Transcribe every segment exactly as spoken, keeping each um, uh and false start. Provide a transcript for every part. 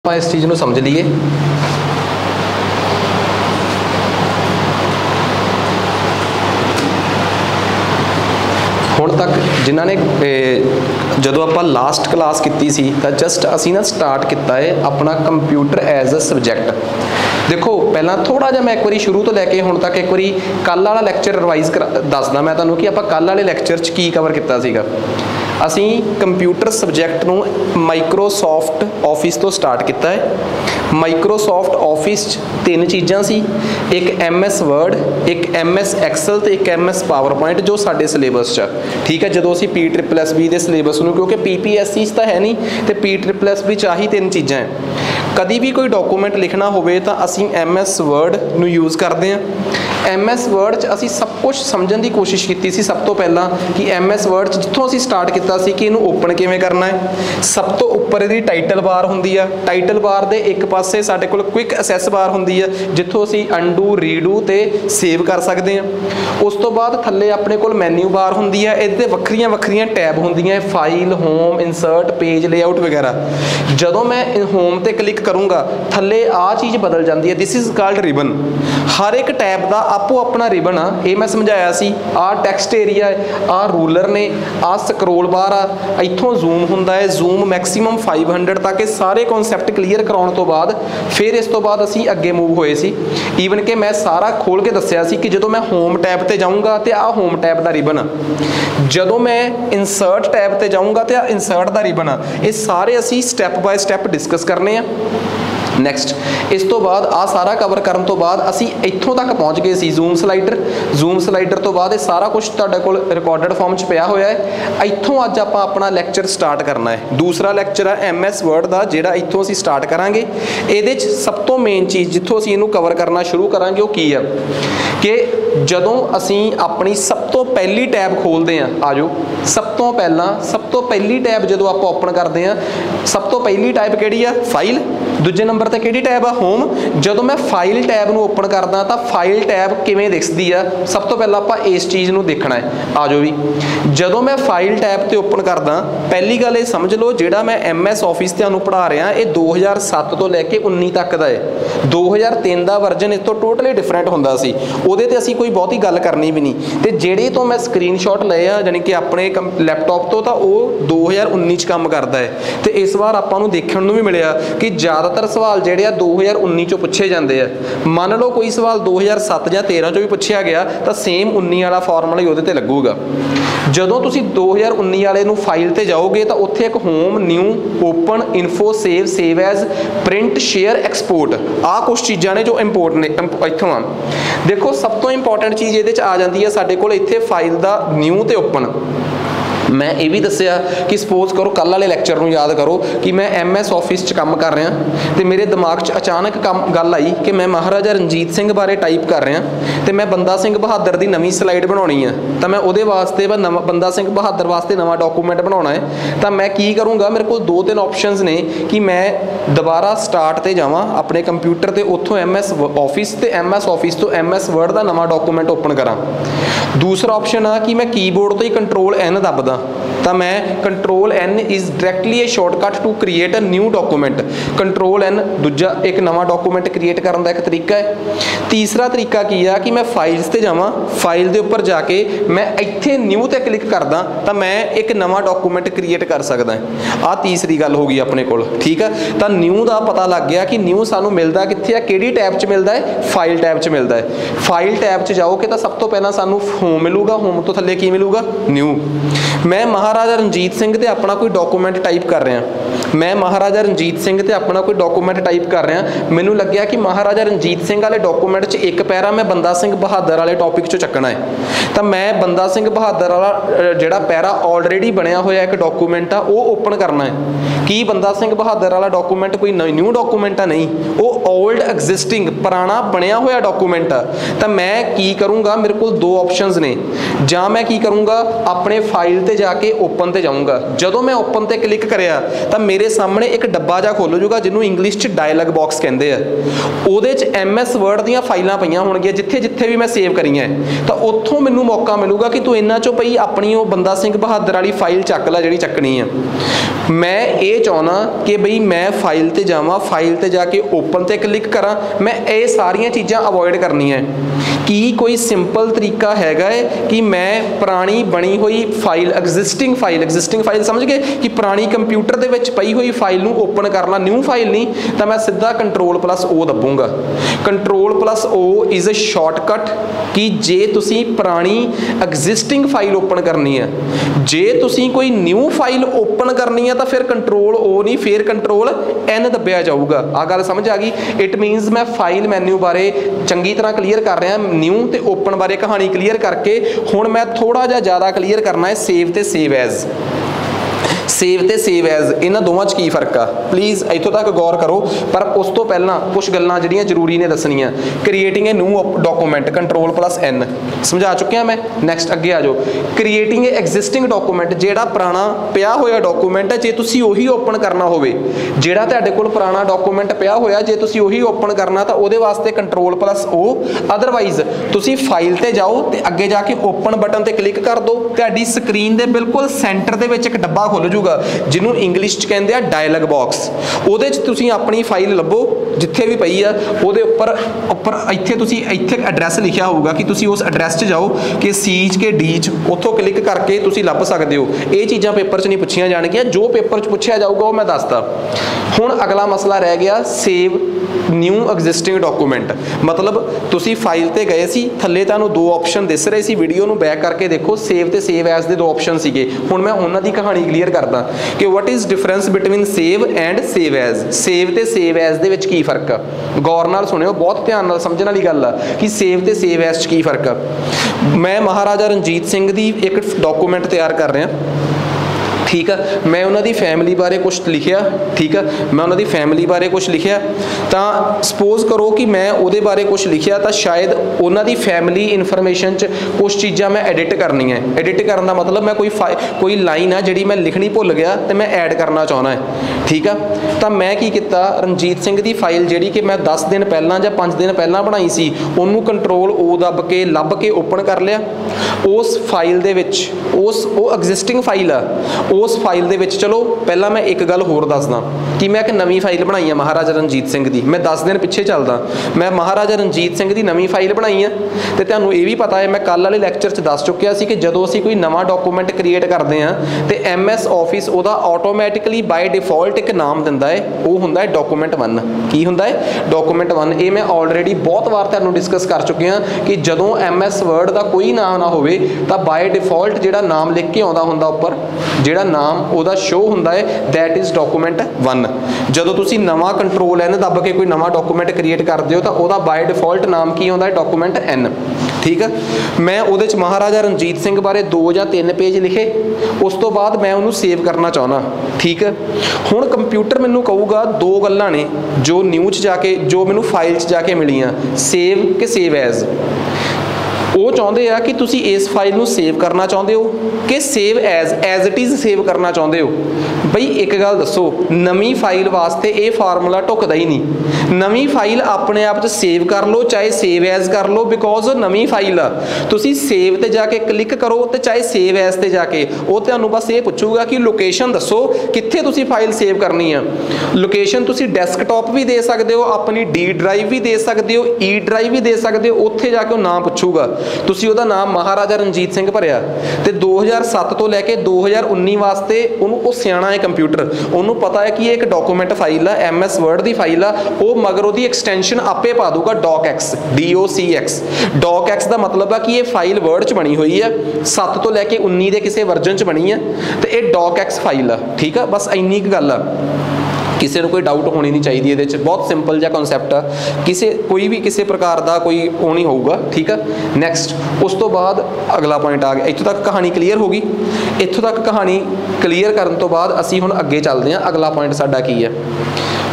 ਆਪਾਂ इस चीज़ ਨੂੰ समझ लीए। ਹੁਣ तक जिन्हों ने ਜਦੋਂ ਆਪਾਂ लास्ट क्लास की सी तो जस्ट असी ना स्टार्ट किया है अपना कंप्यूटर एज अ सबजैक्ट। देखो पहला थोड़ा जिहा मैं एक बार शुरू तो लैके हुण तक एक बार कल वाला लैक्चर रिवाइज कर दसदा मैं तुहानूं कि आपां कल वाले लैक्चर च की कवर किया सीगा। असी कंप्यूटर सबजैक्ट नूं माइक्रोसॉफ्ट ऑफिस तो स्टार्ट किया है। माइक्रोसॉफ्ट ऑफिस तीन चीज़ां सी, एक एम एस वर्ड, एक एम एस एक्सल तो एक एम एस पावर पॉइंट जो साडे सिलेबस च ठीक है। जो असी पी ट्रिपल एस बी के सिलेबस नूं क्योंकि पी पी एस सी तो है नहीं तो पी ट्रिपल एस बी च आही तीन चीज़ां है। कभी भी कोई डॉकूमेंट लिखना होवे तो असी एम एस वर्ड नूं यूज़ करते हैं। एम एस वर्ड च असी सब कुछ समझण की कोशिश की सी। सब तो पहला कि एम एस वर्ड जितों असी स्टार्ट किया सी कि इनू ओपन किवें करना है। सब तो उपर इहदी टाइटल बार हुंदी है। टाइटल बार दे एक पासे साडे कोल क्विक असैस बार हुंदी है जिथों असी अंडू रीडू ते सेव कर सकते हैं। उस तो बाद थल्ले अपने कोल मैन्यू बार हुंदी है। इहदे वक्खरियां वक्खरियां टैब हुंदियां, file, home, insert, page layout वगैरह। जदों मैं होम ते क्लिक करूँगा थल्ले आ चीज़ बदल जाती है। This is called ribbon. हर एक टैब का आपो अपना रिबन आ, ये मैं समझाया सी। आ टैक्सट एरिया है, आ रूलर ने, आ स्क्रोल बार आ, इत्थों जूम हुंदा है, जूम मैक्सीमम फाइव हंड्रड तक। सारे कॉन्सैप्ट क्लीयर कराउण तो बाद फिर इस तो बाद असी अगे मूव होए सी। ईवन कि मैं सारा खोल के दस्सिया सी कि जदों मैं होम टैब ते जाऊँगा तो आ होम टैब का रिबन आ। जदों मैं इंसर्ट टैब ते जाऊँगा तो आ इंसर्ट का रिबन आ। ये सारे असी स्टैप बाय स्टैप डिस्कस करने आ। नैक्सट इस तो बाद आ सारा कवर करन तो बाद असी इत्थों तक पहुँच गए सी जूम स्लाइडर। जूम स्लाइडर तो बाद सारा कुछ तुहाडे कोल रिकॉर्डेड फॉर्म च पिया होया है। इत्थों अज आपां अपना लैक्चर स्टार्ट करना है। दूसरा लैक्चर है एम एस वर्ड का जिहड़ा इत्थों असी स्टार्ट करांगे। इहदे च सब तो मेन चीज़ जित्थों असी इहनूं कवर करना शुरू करांगे वो की है कि जदों असी अपनी सब तो पहली टैब खोलते हैं, आ जाओ सब तो पहला सब तो पहली टैब जदों आप ओपन करते हैं, सब तो पहली टैब किहड़ी आ? फाइल। दूजे नंबर ते किहड़ी टैब आ? होम। जदों मैं फाइल टैब नूं ओपन करदा तो फाइल टैब किवें दिखदी आ? सब तो पहला आपां इस चीज़ नूं देखना है। आ जाओ भी जदों मैं फाइल टैब ते ओपन करदा पहली गल ये समझ लो जिहड़ा मैं एम एस ऑफिस तुहानूं पढ़ा रहा ये दो हज़ार सत्त तो लैके उन्नी तक का है। दो हज़ार तीन का वर्जन इस तो टोटली डिफरेंट हुंदा सी। उहदे ते असीं कोई बहुती गल करनी भी नहीं। तो जेहड़े तो मैं स्क्रीन शॉट लए आ जानी कि अपने लैपटॉप तो तो वह दो हज़ार उन्नी च काम करता है। तो इस बार आपां नूं देखण नूं भी मिलिया कि ज़्यादातर सवाल जिहड़े आ दो हज़ार उन्नी चों पुछे जाते हैं। मान लो कोई सवाल दो हज़ार सत्त या तेरह चों भी पूछा गया तो सेम उन्नी वाला फॉर्मूला ही उहदे ते लगूगा। जदों तुसीं दो हज़ार उन्नी वाले नूं फाइल ते जाओगे तो उत्थे एक home, new, open, info, save, save as, print, share, export आ कुछ चीज़ां ने जो इंपोर्टेंट ने इत्थों आ। देखो सब तो इंपॉर्टेंट चीज़ ये आ जाती है साडे कोल इत्थे फाइल का न्यू तो ओपन। मैं ये भी दसिया कि सपोज करो कल वाले लैक्चर में याद करो कि मैं एम एस ऑफिस च काम कर रहा तो मेरे दिमाग च अचानक कम गल आई कि मैं महाराजा रणजीत सिंह बारे टाइप कर रहा तो मैं बंदा सिंह बहादुर की नवीं स्लाइड बनानी है। तो मैं वो वास्ते नवा बंदा सिंह बहादुर वास्ते नवा डॉकूमेंट बनाना है। तो मैं की करूँगा, मेरे को दो तीन ऑप्शनस ने कि मैं दोबारा स्टार्ट पर जावां अपने कंप्यूटर से उतों एम एस ऑफिस तो एम एस ऑफिस तो एम एस वर्ड का नवा डॉकूमेंट ओपन करा। दूसरा ऑप्शन आ कि मैं कीबोर्ड तो ही कंट्रोल एन दबदा तो मैं control N is directly a shortcut to create a new document. Control N दूजा एक नवा डॉकूमेंट क्रिएट करने का एक तरीका है। तीसरा तरीका की है कि मैं फाइल्स ते जावां, फाइल के उपर जाके मैं इत्थे न्यू ते क्लिक करदा तो मैं एक नवा डॉकूमेंट क्रिएट कर सकदा है। आ तीसरी गल होगी अपने कोल। ठीक है, तो न्यू का पता लग गया कि न्यू सानू मिलता कित्थे है, किहड़ी टैब च मिलता है? फाइल टैब च मिलता है। फाइल टैब च जाओगे तो सब तो पहला सानू होम मिलूगा, होम तो थल्ले की मिलूगा? न्यू। मैं महाराजा रणजीत सिंह ते अपना कोई डॉकूमेंट टाइप कर रहा मैं महाराजा रणजीत सिंह ते अपना कोई डॉकूमेंट टाइप कर रहा मैनू लग्या कि महाराजा रणजीत सिंह वाले डॉकूमेंट च एक पैरा मैं बंदा सिंह बहादुर वाले टॉपिक चो चकना है। तो मैं बंदा सिंह बहादुर वाला जिहड़ा पैरा ऑलरेडी बनया होया एक डॉकूमेंट आ वो ओपन करना है। कि बंदा सिंह बहादुर वाला डॉकूमेंट कोई न्यू डॉकूमेंट आ? नहीं, वो ओल्ड एग्जिस्टिंग पुराना बनया होया डॉकूमेंट आ। तो मैं की करूँगा, मेरे को दो ऑप्शनस ने, जां मैं की करूँगा अपने फाइल ते जाके ओपन ते जाऊँगा। जदों मैं ओपन ते क्लिक करिया तो मेरे सामने एक डब्बा जा खोल जूगा जिन्होंने इंग्लिश च डायलॉग बॉक्स कहते हैं। उहदे च एम एस वर्ड दीयां फाइलां पईयां होणगीਆਂ जिथे जिथे भी मैं सेव करीआं तो उत्थों मैनूं मौका मिलूगा कि तू इन्हां चों पई अपनी वो बंदा सिंह बहादुर वाली फाइल चक ला जिहड़ी चकनी है। मैं ये चाहना कि बई मैं फाइल ते जावां, फाइल ते जाके ओपन ते क्लिक करा। मैं ये सारियां चीज़ां अवॉइड करनियां कि कोई सिंपल तरीका हैगा है कि मैं पुरानी बनी हुई file existing file existing file समझ गए कि पुरानी कंप्यूटर दे विच पई हुई फाइल नूं ओपन करना, न्यू फाइल नहीं तो मैं सीधा कंट्रोल प्लस ओ दबूंगा। Control plus O is a shortcut कि जे तुसी पुरानी एग्जिस्टिंग फाइल ओपन करनी है, जे तुसी कोई न्यू फाइल ओपन करनी है तो फिर कंट्रोल ओ नहीं, फिर कंट्रोल एन दबिया जाऊगा। आ गल समझ आ गई। इट मीनस मैं फाइल मैन्यू बारे चंगी तरह क्लीयर कर रहा, न्यू ते ओपन बारे कहानी क्लीयर करके हुण मैं थोड़ा जिहा ज़्यादा क्लीयर करना है सेव ते सेव एज। सेव ते सेव एज इन्हां दोवां च की फर्क आ, प्लीज़ इत्थों तक गौर करो। पर उस तो पहला कुछ गल्लां जिहड़ियां जरूरी ने दसनियां। Creating a new document control plus N समझा चुकिया मैं। नैक्सट अगे आ जाओ। क्रिएटिंग ए एग्जिस्टिंग डॉकूमेंट जिहड़ा पुराना पिया होया डॉकूमेंट है, जे तुसीं उही ओपन करना होवे, जिहड़ा तुहाडे कोल पुराना डॉकूमेंट पिया होया जे तुसीं उही ओपन करना तो उहदे वास्ते कंट्रोल प्लस ओ। अदरवाइज तुसीं फाइल ते जाओ ते अगे जाके ओपन बटन ते क्लिक कर दो, तुहाडी स्क्रीन दे बिल्कुल सेंटर दे विच एक डब्बा खुल जूगा जिन्हों इंग्लिश च कहते हैं डायलॉग बॉक्स। उहदे च तुसीं अपनी फाइल लभो जिथे भी पई आ, उहदे उपर उपर इत्थे तुसीं इत्थे एड्रैस लिखिया होगा कि तुसीं उस एड्रैस च जाओ कि सीज के डीज उत्थों क्लिक करके तुसीं लभ सकते हो। ये चीज़ां पेपर च नहीं पूछिया जाणगियां, जो पेपर च पूछा जाऊगा वो मैं दसदा। हुण अगला मसला रह गया सेव न्यू एग्जिस्टिंग डॉकूमेंट। मतलब तुसीं फाइल ते गए सी, थल्ले तुहानूं दो ऑप्शन दिस रहे सी, वीडियो नूं बैक करके देखो सेव ते सेव एज दे दो ऑप्शन सीगे। हुण मैं उन्हां दी कहानी क्लीयर करदा कि what is difference between save and save as. Save ते सेव एज दे विच की फर्क आ, गौर नाल सुणिओ, बहुत ध्यान नाल समझण वाली गल आ कि सेव ते सेव एज च की फर्क आ। मैं महाराजा रणजीत सिंह दी एक डॉकूमेंट तैयार कर रहा, ठीक है। मैं उन्होंने फैमिली बारे कुछ लिखिया, ठीक है, मैं उन्होंने फैमिली बारे कुछ लिखिया तो सपोज करो कि मैं उहदे बारे कुछ लिखिया तो शायद उन्होंने फैमिली इन्फॉर्मेशन च कुछ चीज़ां मैं एडिट करनी है। एडिट करने का मतलब मैं कोई कोई लाइन है जी मैं लिखनी भुल गया तो मैं ऐड करना चाहना है, ठीक है। तो मैं की किया, रणजीत सिंह की फाइल जी कि मैं दस दिन पहला या पाँच दिन पहला बनाई सी, उन्होंने कंट्रोल ओ दब के लभ के ओपन कर लिया। उस फाइल दे विच उस वो एग्जिस्टिंग फाइल आ, उस फाइल दे विच चलो पहला मैं एक गल होर दसदा कि मैं एक नवी फाइल बनाई है महाराजा रणजीत सिंह की। मैं दस दिन पिछे चलदा, मैं महाराजा रणजीत सिंह की नवी फाइल बनाई है। तो तुहानूं ये भी पता है मैं कल वाले लैक्चर च दस चुकिया सी कि जदों असीं कोई नवा डॉकूमेंट क्रिएट करते हैं तो एम एस ऑफिस उहदा ऑटोमैटिकली बाय डिफॉल्ट एक नाम दिंदा है, वो हुंदा है डॉकूमेंट वन। की हुंदा है? Document one. ये मैं ऑलरेडी बहुत बार तुहानूं डिस्कस कर चुकिया कि जदों एम एस वर्ड का कोई नाम ना होवे तो बाय डिफॉल्ट जिहड़ा नाम लिख के आउंदा हुंदा उपर जिहड़ा नाम उहदा शो हुंदा है दैट इज़ डॉकूमेंट वन। जदों तुसीं नवा कंट्रोल एन दब के कोई नवा डॉकूमेंट क्रिएट करते हो तो उहदा बाय डिफॉल्ट नाम की आउंदा है डॉकूमेंट एन, ठीक है। मैं उहदे च महाराजा रणजीत सिंह बारे दो या तीन पेज लिखे, उस तो बाद मैं उन्होंने सेव करना चाहना, ठीक है। हुण कंप्यूटर मैनूं कहूगा दो गल्लां ने जो न्यू च जाके जो मैनूं फाइल च जाके मिलियां, सेव के सेव एज। वो चाहते हैं कि तुसी इस फाइल नूं सेव करना चाहते हो कि save as as it is save करना चाहते हो। बई एक गल दसो, नवी फाइल वास्ते ये फार्मूला ढुकदा ही नहीं। नवी फाइल अपने आप सेव कर लो चाहे सेव एज कर लो, बिकॉज नवी फाइल आ तुसी सेव ते जाके क्लिक करो तो चाहे सेव एज ते जाके वो तुहानूं बस ये पूछूगा कि लोकेशन दसो कित्थे तुसी फाइल सेव करनी है। लोकेशन तुसी डेस्कटॉप भी दे सकते हो, अपनी डी ड्राइव भी दे सकते हो, ई ड्राइव भी दे सकते हो। उत्थे जाके वो नाम पूछूगा, तुसी उहदा नाम महाराजा रणजीत सिंह भरिया ते दो हज़ार सत्त तो लैके दो हज़ार उन्नी वास्ते उन्होंने सियाणा है कंप्यूटर, उन्होंने पता है कि ये एक डॉकूमेंट फाइल आ, एम एस वर्ड की फाइल आ, वो मगर उसकी एक्सटेंशन आपे पा दूगा doc x, D O C X. Doc x का मतलब है कि ये फाइल वर्ड च बनी हुई है, सत्त तो लैके उन्नी के किसी वर्जन च बनी है, तो ये डॉक एक्स फाइल आ, ठीक है। बस इन्नी गल आ, किसी को कोई डाउट होनी नहीं चाहिए। ये बहुत सिंपल जहा कॉन्सैप्ट आ, किसी कोई भी किसी प्रकार का कोई वो नहीं होगा, ठीक है। नैक्सट उस तो बाद अगला पॉइंट आ गया। इत्थों तक कहानी क्लीयर होगी। इत्थों तक कहानी क्लीयर करने तो बाद असी हुण अगे चलते हैं, अगला पॉइंट साडा की है।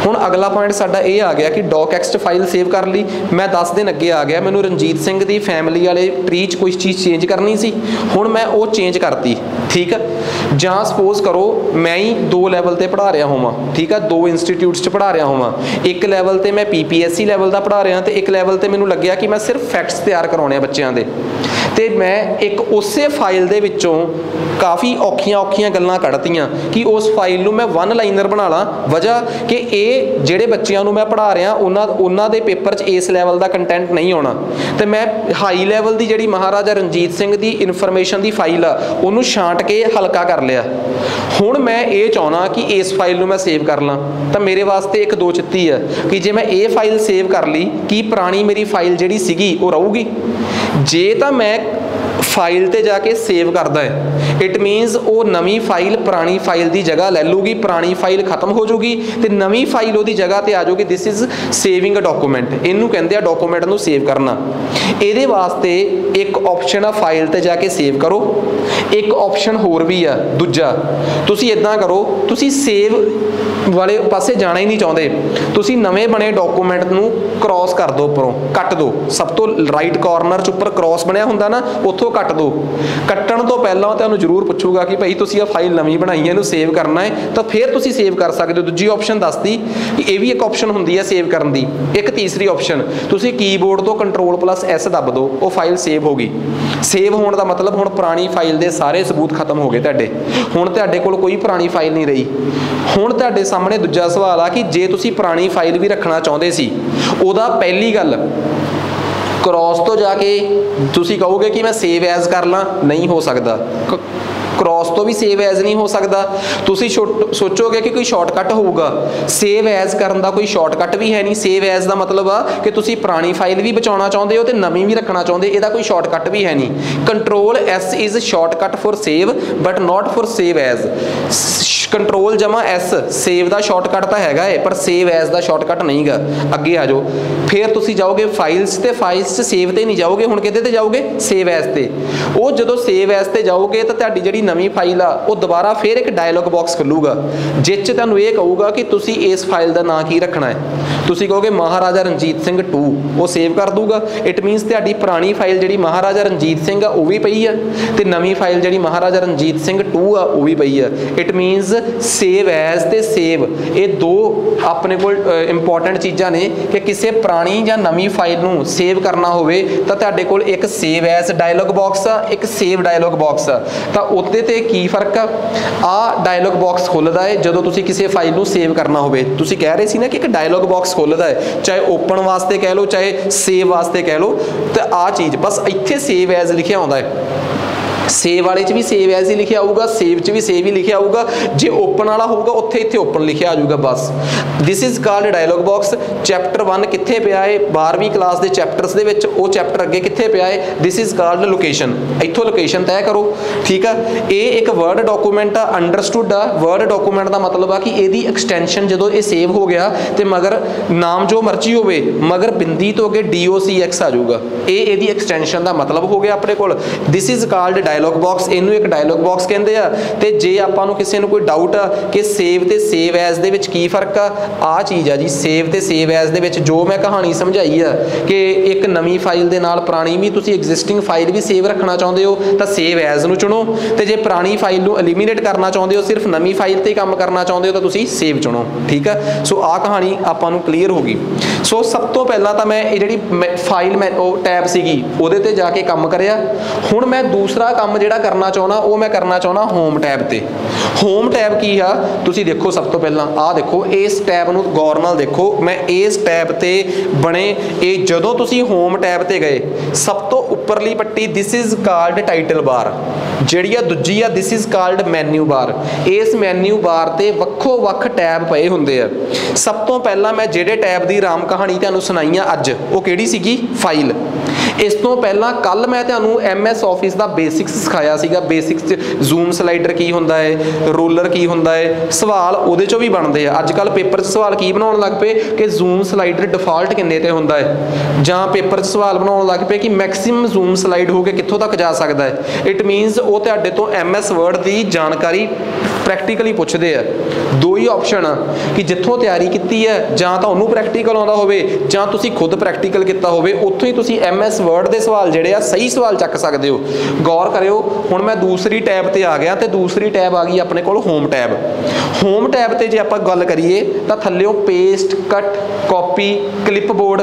ਹੁਣ अगला पॉइंट साडा ये आ गया कि डॉकएक्स्ट फाइल सेव कर ली, मैं दस दिन अगे आ गया, मैनू रणजीत सिंह दी फैमिली वाले ट्री च कोई चीज़ चेंज करनी सी, हुण मैं वो चेंज करती, ठीक है। जां सपोज करो मैं ही दो लैवल ते पढ़ा रहा होवां, ठीक है, दो इंस्टीट्यूट्स च पढ़ा रहा होवां, एक लैवल ते मैं P P S C level का पढ़ा रहा, तो एक लैवल ते मैनू लग्या कि मैं सिर्फ फैक्ट्स तैयार करवाने बच्चों के, तो मैं एक उस फाइल दे विचों काफ़ी औखियां औखियां गल्लां कढ़तियां कि उस फाइल नूं मैं वन लाइनर बना ला, वजह कि ये जिहड़े बच्चों नूं मैं पढ़ा रहा उन्हां उन्हां दे पेपर च इस लैवल का कंटेंट नहीं आना, तो मैं हाई लैवल की जिहड़ी महाराजा रणजीत सिंह की इन्फॉर्मेशन की फाइल आ उन्होंने छांट के हल्का कर लिया। हुण मैं ये चाहना कि इस फाइल नूं मैं सेव कर ला, तो मेरे वास्ते एक दो चित्ती है कि जे मैं ये फाइल सेव कर ली कि पुरानी मेरी फाइल जिहड़ी सीगी वो रहूगी, जे तो मैं फाइल ते जाके सेव करदा है इट मीनस वो नवी फाइल पुरानी फाइल की जगह ले लूगी, पुरानी फाइल खत्म हो जूगी तो नवी फाइल वो जगह पर आ जाऊगी। This is saving a document, इनू कहते हैं डॉकूमेंट नूं सेव करना। ये वास्ते एक ऑप्शन आ फाइल ते जाके सेव करो, एक ऑप्शन होर भी आ दूजा, तुसी इदां करो, तुसी सेव वाले पासे जाना ही नहीं चाहते, तुसी नवे बने डॉकूमेंट नूं क्रॉस कर दो, उपरों कट दो, सब तो राइट कॉर्नर च उपर क्रॉस बनया हुंदा ना, उत्थों कट दो। कट्टण तो पहलां तुहानूं जरूर पुछूगा कि भाई तुसी आ फाइल नवी बनाई है, इहनूं सेव करना है, तो फिर तुसी सेव कर सकते हो। दूजी ऑप्शन दसदी कि यह भी एक ऑप्शन हुंदी है सेव करन दी। एक तीसरी ऑप्शन, तुसी कीबोर्ड तो कंट्रोल प्लस एस दब दो, वो फाइल सेव होगी। सेव होने का मतलब हुण पुरानी फाइल के सारे सबूत खत्म हो गए तुहाडे, हुण तुहाडे कोल कोई पुरानी फाइल नहीं रही। हुण तुहाडे सामने दूजा सवाल आ कि जे तुसी पुरानी फाइल भी रखना चाहते सी, उहदा पहली गल क्रॉस तो जाके तुसी कहोगे कि मैं सेव एज कर ला, नहीं हो सकता। क्रॉस तो भी सेव एज नहीं हो सकता। तुसी सोचोगे कि कोई शॉर्टकट होगा, सेव एज करन दा कोई शॉर्टकट भी है नहीं। सेव एज का मतलब आ कि तुसी पुरानी फाइल भी बचाना चाहते हो तो नवी भी रखना चाहते, इसका कोई शॉर्टकट भी है नहीं। Control S is shortcut for save but not for save as. Control जमा एस सेव का शॉर्टकट तो हैगा है, पर सेव एज का शॉर्टकट नहीं गा। अगे आ जाओ, फिर तुसी जाओगे फाइल्स ते फाइल्स च सेव ते नहीं जाओगे, हुण किहदे ते जाओगे, सेव एज ते। वो जदों सेव एज ते जाओगे तो तुहाडी जिहड़ी नवी फाइल आ वो दोबारा फिर एक डायलॉग बॉक्स खुलूगा जिस च तुहानूं ये कहूगा कि तुसी इस फाइल का नाम की रखना है। तुसी कहोगे महाराजा रणजीत सिंह टू, वो सेव कर दूगा। इट मीनस तुहाडी पुरानी फाइल जिहड़ी महाराजा रणजीत सिंह आ वो भी पई है, ते नवी फाइल जिहड़ी महाराजा रणजीत सिंह टू आ वो भी पई है। इट मीनस सेव एज ते सेव ये दो अपने को इंपॉर्टेंट चीज़ां ने कि किसी पुरानी या नवी फाइल नूं सेव करना होवे तो तुहाडे कोल एक सेव एज डायलॉग बॉक्स आ, एक सेव डायलॉग बॉक्स आ। तो उत्ते ते की फर्क आ, आ डायलॉग बॉक्स खुलदा है जदों तुसी किसी फाइल नूं सेव करना होवे। तुसी कह रहे सी ना कि एक डायलॉग बॉक्स खुलदा है, चाहे ओपन वास्ते कह लो चाहे सेव वास्ते कह लो, तो आ चीज़ बस इत्थे सेव एज लिखिया होंदा है। सेव वाले च भी सेव एज ही लिखे आऊगा, सेव च भी सेव ही लिखे आऊगा, जे ओपन वाला होगा उत्थे इत्थे ओपन लिखे आ जाऊगा बस। This is called dialog box. Chapter one कित्थे पिया है, बारहवीं क्लास के चैप्टर्स दे विच वो चैप्टर अगे कित्थे पिया है, दिस इज कॉल्ड लोकेशन। इत्थों लोकेशन तय करो, ठीक है। ये एक वर्ड डॉकूमेंट आ, अंडरस्टूड आ। वर्ड डॉकूमेंट का मतलब आ कि इसकी एक्सटेंशन जो ये सेव हो गया तो मगर नाम जो मर्जी होवे मगर बिंदी तो अगे डी ओ सी एक्स आ जाऊगा, ये इसकी एक्सटेंशन का मतलब हो गया अपने कोल। This is called dialog box, इनू एक डायलॉग बॉक्स कहते हैं। तो जे आपां नूं किसी नूं कोई डाउट आ कि सेव ते सेव एज दे विच की फर्क आ, आ चीज़ आ जी। सेव ते सेव एज दे विच जो मैं कहानी समझाई है कि एक नवी फाइल दे नाल पुरानी भी तुसीं एग्जिस्टिंग फाइल भी सेव रखना चाहते हो तो सेव एज नूं चुनो, तो जे पुरानी फाइल नूं एलिमीनेट करना चाहते हो सिर्फ नवी फाइल ते काम करना चाहते हो तो तुसीं सेव चुनो, ठीक है। सो आ कहानी आपां नूं क्लीयर होगी। सो सब तो पहला तो मैं ये जिहड़ी फाइल मैं टैब सीगी उहदे ते जाके काम करिया। हुण मैं दूसरा काम जिहड़ा करना चाहना वो मैं करना चाहना होम टैब ते। होम टैब की आ तुसी देखो, सब तो पहला आ देखो इस टैब नूं गौर नाल देखो। मैं इस टैब ते बने ये जदों तुसी होम टैब ते गए सब तो उपरली पट्टी this is called title bar, जिहड़ी आ दूजी आ this is called menu bar. इस मैन्यू बार ते वक्खो वक्ख टैब पए हुंदे आ। सब तो पहला मैं जिहड़े टैब दी राम कहानी तुहानूं सुनाई आ अज वो किहड़ी सीगी, फाइल। इस तो पहला कल मैं तुहानू एम एस ऑफिस का बेसिक्स सिखाया सीगा। बेसिक्स जूम स्लाइडर की हुंदा है, रोलर की हुंदा है, सवाल उहदे चों भी बनते हैं। अजकल पेपर सवाल की बनाउण लग पे कि जूम स्लाइडर डिफॉल्ट किन्ने ते हुंदा है, जां पेपर सवाल बनाउण लग पे कि मैक्सिमम जूम स्लाइड हो के कित्थों तक जा सकदा है। इट मीनस वो तुहाडे तो एम एस वर्ड की जानकारी प्रैक्टिकली पुछदे आ। दो ही ऑप्शन आ कि जिथों तैयारी की है जां तां उहनूं प्रैक्टिकल आउंदा होवे जां तुसीं खुद प्रैक्टिकल किया होवे, उत्थों ही तुसीं एम एस वर्ड के सवाल जिहड़े आ सही सवाल चक सकते हो। गौर करियो, हुण मैं दूसरी टैब ते आ गया तो दूसरी टैब आ गई अपने कोल होम टैब। होम टैब ते जे आपां गल करिए तां थल्लिओं paste, cut, copy, clipboard,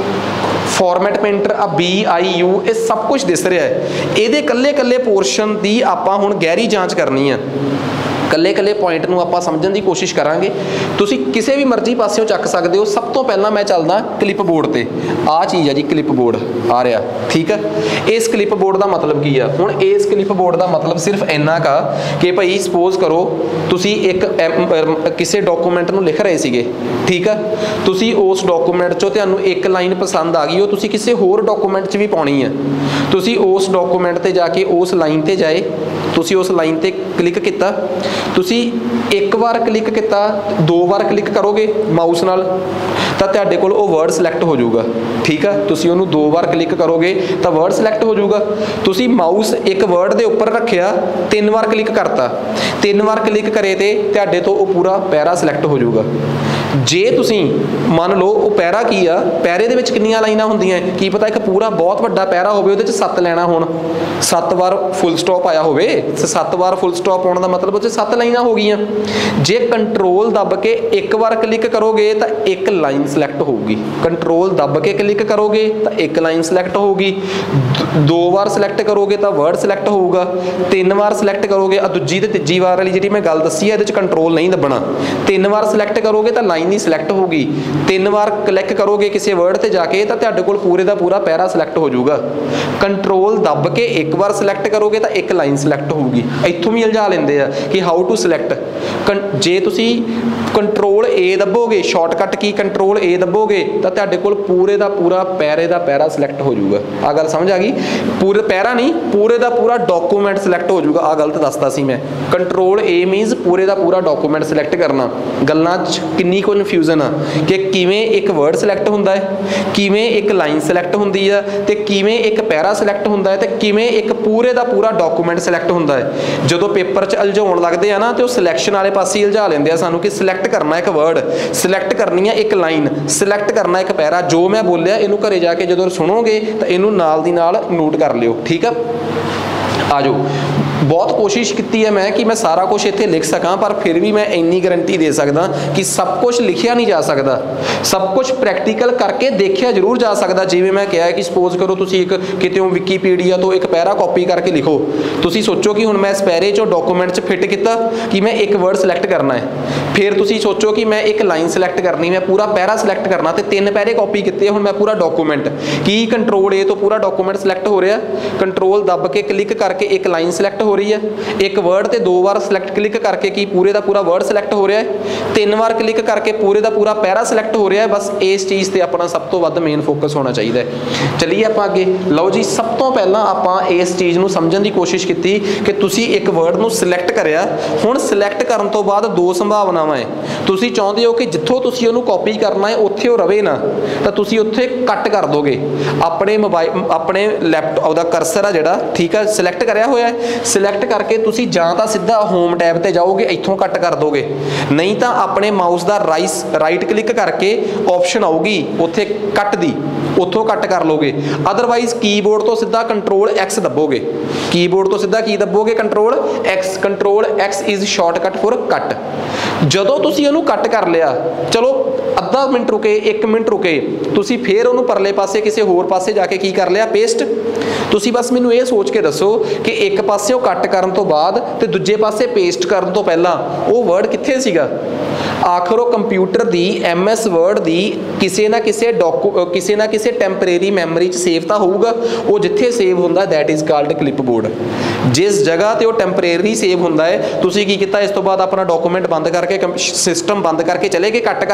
format painter, आ बी आई यू, ये सब कुछ दिस रहा है। ये कल्ले कल्ले पोर्शन की आपां हुण गहरी जांच करनी है। कल्ले कल्ले पॉइंट नूं आपां समझण दी कोशिश करांगे। तुसीं किसी भी मर्जी पासियों चक सकते हो। सब तो पहला मैं चलदा क्लिप बोर्ड ते। आ चीज़ है जी क्लिप बोर्ड आ रहा, ठीक है। इस क्लिप बोर्ड का मतलब की है? हुण इस क्लिप बोर्ड का मतलब सिर्फ इन्ना का कि भाई सपोज करो तुसीं एक किसी डॉकूमेंट नूं लिख रहे सीगे, ठीक है। तुसीं उस डॉकूमेंट चों तुहानूं एक लाइन पसंद आ गई, वो तुसीं किसी होर डॉकूमेंट च भी पाउणी है। तुसीं उस डॉकूमेंट ते जाके उस लाइन ते जाए, तुसीं उस लाइन ते क्लिक किया, तुसीं एक बार क्लिक किया, दो बार क्लिक करोगे माउस नाल तो तुहाडे कोल वो वर्ड सिलेक्ट हो जाऊगा, ठीक है। तुसीं उहनूं दो बार क्लिक करोगे तो वर्ड सिलेक्ट हो जाऊगा। तुसीं माउस एक वर्ड के उपर रखिया, तीन बार क्लिक करता, तीन बार क्लिक करे तो तुहाडे तो वो पूरा पैरा सिलेक्ट हो जाऊगा। जे तुसीं मान लो वो पैरा की आ, पैरे दे विच कितनियां लाइनां हुंदियां, की पता एक पूरा बहुत वड्डा पैरा होवे, उहदे च सत्त लाइनां होण, सत्त बार फुल स्टॉप आया होवे, सत्त बार फुल स्टॉप आउण दा मतलब उहदे च सत्त लाइनां हो गईयां। जे कंट्रोल दब के एक बार क्लिक करोगे तो एक लाइन सिलेक्ट होगी, कंट्रोल दब के क्लिक करोगे तो एक लाइन सिलेक्ट होगी, दो बार सिलेक्ट करोगे तो वर्ड सिलेक्ट होगा, तीन बार सिलेक्ट करोगे, आ दूजी ते तीजी बार वाली जिहड़ी मैं गल दसी है इहदे च कंट्रोल नहीं दबना, तीन बार सिलेक्ट करोगे तो लाइन नहीं सिलेक्ट होगी, तीन बार क्लिक करोगे किसी वर्ड ते जाके तो तुहाडे कोल पूरे दा पूरा पैरा सिलेक्ट हो जाऊगा। कंट्रोल दब के एक बार सिलेक्ट करोगे तो एक लाइन सिलेक्ट होगी। इत्थों भी उलझा लेंदे आ कि हाउ टू सिलेक्ट। जे तुसीं कंट्रोल ए दबोगे, शॉर्टकट की कंट्रोल ए दबोगे तो तुहाडे कोल पूरे दा पूरा पैरे दा पैरा सिलेक्ट हो जाऊगा। आ गल समझ आ गई? पूरे पैरा नहीं, पूरे दा पूरा डॉकूमेंट सिलेक्ट हो जाऊगा। आ गलत दसदा सी मैं। कंट्रोल ए मीनस पूरे दा पूरा डॉकूमेंट सिलेक्ट करना। गल्लां च किन्नी कन्फ्यूजन आ कि किवें एक वर्ड सिलेक्ट हुंदा है, किवें एक लाइन सिलेक्ट हुंदी है, ते किवें एक पैरा सिलेक्ट हुंदा है, ते किवें एक पूरे दा पूरा डॉकूमेंट सिलेक्ट हुंदा है। जदों पेपर च उलझाउण लगदे आ ना, ते वो सिलेक्शन वाले पासे ही उलझा लेंदे आ सानूं कि सिलेक्ट करना एक वर्ड, सिलेक्ट करनी है एक लाइन, सिलेक्ट करना एक पैरा। जो मैं बोलिया इनू घरे जाके जो सुनोगे तो इनू नाल दी नाल नोट कर लियो, ठीक है। आ जाओ, बहुत कोशिश की है मैं कि मैं सारा कुछ इत्थे लिख सकां, पर फिर भी मैं इन्नी गारंटी दे सकदा कि सब कुछ लिखिया नहीं जा सकता, सब कुछ प्रैक्टिकल करके देखिया जरूर जा सकता। जिवें मैं कहा कि सपोज करो तुसीं एक कितों विकीपीडिया तो एक पैरा कॉपी करके लिखो, तुसीं सोचो कि हुण मैं इस पैरे चो डॉकूमेंट च फिट किया कि मैं एक वर्ड सिलेक्ट करना है, फिर तुसीं सोचो कि मैं एक लाइन सिलेक्ट करनी, मैं पूरा पैरा सिलेक्ट करना, तो तीन पैरे कॉपी किए, हुण मैं पूरा डॉकूमेंट की कंट्रोल ए तो पूरा डॉकूमेंट सिलेक्ट हो रहा, कंट्रोल दब के क्लिक करके एक लाइन सिलेक्ट हो रही है, एक वर्ड ते दो बार सिलेक्ट क्लिक करके की पूरे दा पूरा वर्ड सिलेक्ट हो रहा है, तीन बार क्लिक करके पूरे दा पूरा पैरा सिलेक्ट हो रहा है। बस इस चीज़ ते अपना सब तो वध मेन फोकस होना चाहिए। चलिए आप अगे लो जी। सब तो पहला आप इस चीज़ को समझने की कोशिश की कि तुसी एक वर्ड को सिलेक्ट करया, हुण सिलेक्ट करन तो बाद दो संभावनावां है। तुसी चाहते हो कि जिथों तुसी उहनूं कॉपी करना है उत्थे वो रवे ना, तो तुसी उत्थे कट कर दोगे अपने मोबाइल अपने लैपटॉप दा करसर आ जिहड़ा, ठीक है, सिलेक्ट करया होया है, सिलेक्ट करके तुसी जां तां सीधा होम टैब ते जाओगे, इत्थों कट कर दोगे, नहीं तो अपने माउस का राइस राइट क्लिक करके ऑप्शन आऊगी उत्थे कट दी, उत्थों कट कर लोगे। अदरवाइज कीबोर्ड तो सीधा कंट्रोल एक्स दबोगे, कीबोर्ड तो सीधा की दबोगे control X, control X is shortcut for cut. जदों तुसी उहनूं कट कर लिया, चलो अद्धा मिनट रुके, एक मिनट रुके, तुसी फिर उहनूं परले पासे किसी होर पासे जाके की कर लिया, पेस्ट। तुसी बस मैनूं ये सोच के दसो कि एक पासे कट करन तो बाद ते दूजे पासे पेस्ट करन तो पहला वो वर्ड कित्थे सीगा? आखिर वो कंप्यूटर दी एम एस वर्ड दी किसी ना किसी डॉकू किसी ना किसी टैंपरेरी मैमरी च सेव तो होऊगा, वो जिथे सेव होंदा that is called clipboard. जिस जगह ते वो टैंपरेरी सेव होंदा है, तुसी की कीता, इस तो बाद अपना डॉकूमेंट बंद करके सिस्टम बंद करके चले गए, कट करके पेस्ट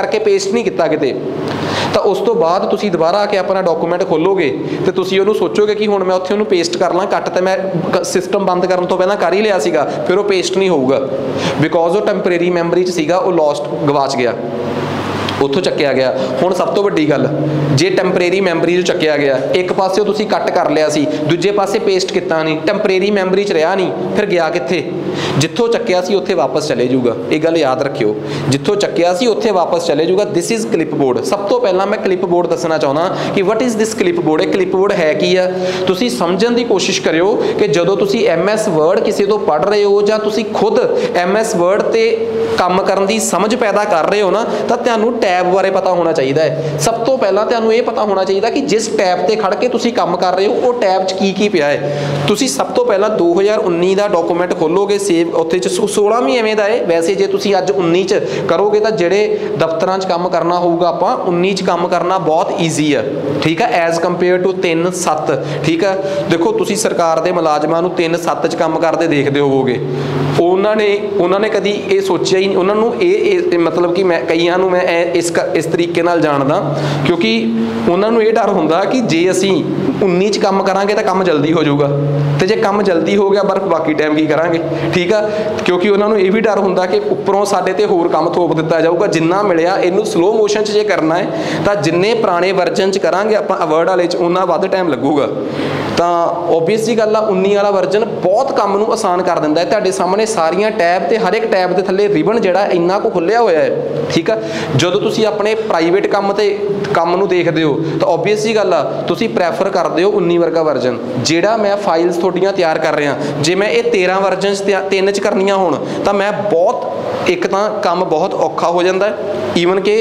पेस्ट नहीं किया किते, तो उस तो बाद तुसी दोबारा आके अपना डॉकूमेंट खोलोगे तो तुसी उहनूं सोचोगे कि हुण मैं उत्थे उहनूं पेस्ट कर ਲਾਂ, कट तो मैं सिस्टम बंद करन तो पहलां कर ही लिया सीगा, फिर वो पेस्ट नहीं होऊगा बिकॉज वो टैंपरेरी मैमरी च सीगा, वो लॉस्ट गवाच गया, उत्थों चक्या गया। हुण सब तो वड्डी गल, जे टैंपरेरी मैमरी जो चक्या गया, एक पासे तुसी कट कर लिया सी, दूजे पासे पेस्ट किता नहीं, टैंपरेरी मैमरी च रहा नहीं, फिर गया कित्थे? जिथों चक्या सी उत्थे वापस चले जूगा। ये गल याद रखियो, जिथों चक्या सी उत्थे वापस चले जूगा। This is clipboard. सब तो पहला मैं क्लिप बोर्ड दसना चाहना कि what is this clipboard. ये क्लिप बोर्ड है की है, तुसी समझण दी कोशिश करियो कि जदों तुसी एम एस वर्ड किसी तो पढ़ रहे हो जां तुसी खुद एम एस वर्ड ते काम करन दी समझ पैदा कर रहे हो ना, तो तुहानूं टैब बारे पता होना चाहिए है। सब तो पहला तुहानूं ये पता होना चाहिए कि जिस टैब ते खड़ के तुसी काम कर रहे हो वो टैब च की की पिया है। तुसी सब तो पहला दो हज़ार उन्नीस का डॉकूमेंट खोलोगे, सेव उत्थे च सोलह भी एवें दा है। वैसे जे तुसी अज उन्नीस च करोगे तो जिहड़े दफ्तरां च काम करना होगा आपां उन्नीस च काम करना बहुत ईजी है, ठीक है, एज कंपेयर टू तीन सत्त। ठीक है, देखो तुसी सरकार के मुलाजमां नूं तीन सत्त च काम करते देखते होवोगे, उन्होंने उन्होंने कभी ये सोचा ही उन्होंने मतलब कि मैं कईयां नूं मैं इस इस तरीके नाल जानदा क्योंकि उन्होंने ये डर हुंदा कि जे असीं उन्नीस च काम करांगे तो काम जल्दी हो जाऊगा, तो जे काम जल्दी हो गया पर बाकी टाइम की करांगे। ठीक है, क्योंकि उन्होंने ये भी डर हुंदा कि उपरों साडे ते होर काम थोप दिता जाऊगा, जिन्ना मिलिया इनू स्लो मोशन च जे करना है तो जिन्ने पुराने वर्जन च करांगे आपां वर्ड वाले च उन्ना वध टाइम लगूगा। तो ओबीअस जी गल आ, उन्नी वाला वर्जन बहुत काम नूं आसान कर दिंदा है। तुहाडे सामने सारियां टैब ते हर एक टैब के थल्ले रिबन जिहड़ा इन्ना को खुलिया होया है। ठीक है, जदों तुसीं अपने प्राइवेट काम ते काम नूं देखदे हो तो ओबीअस जी गल आ तुसीं प्रैफर करदे हो उन्नी वर्गा वर्जन। जिहड़ा मैं फाइल्स थोड़ियां तैयार कर रहा, जे मैं ये तेरह वर्जन तीन च करनियां होण तां मैं बहुत एक तां काम बहुत औखा हो जाता है, ईवन के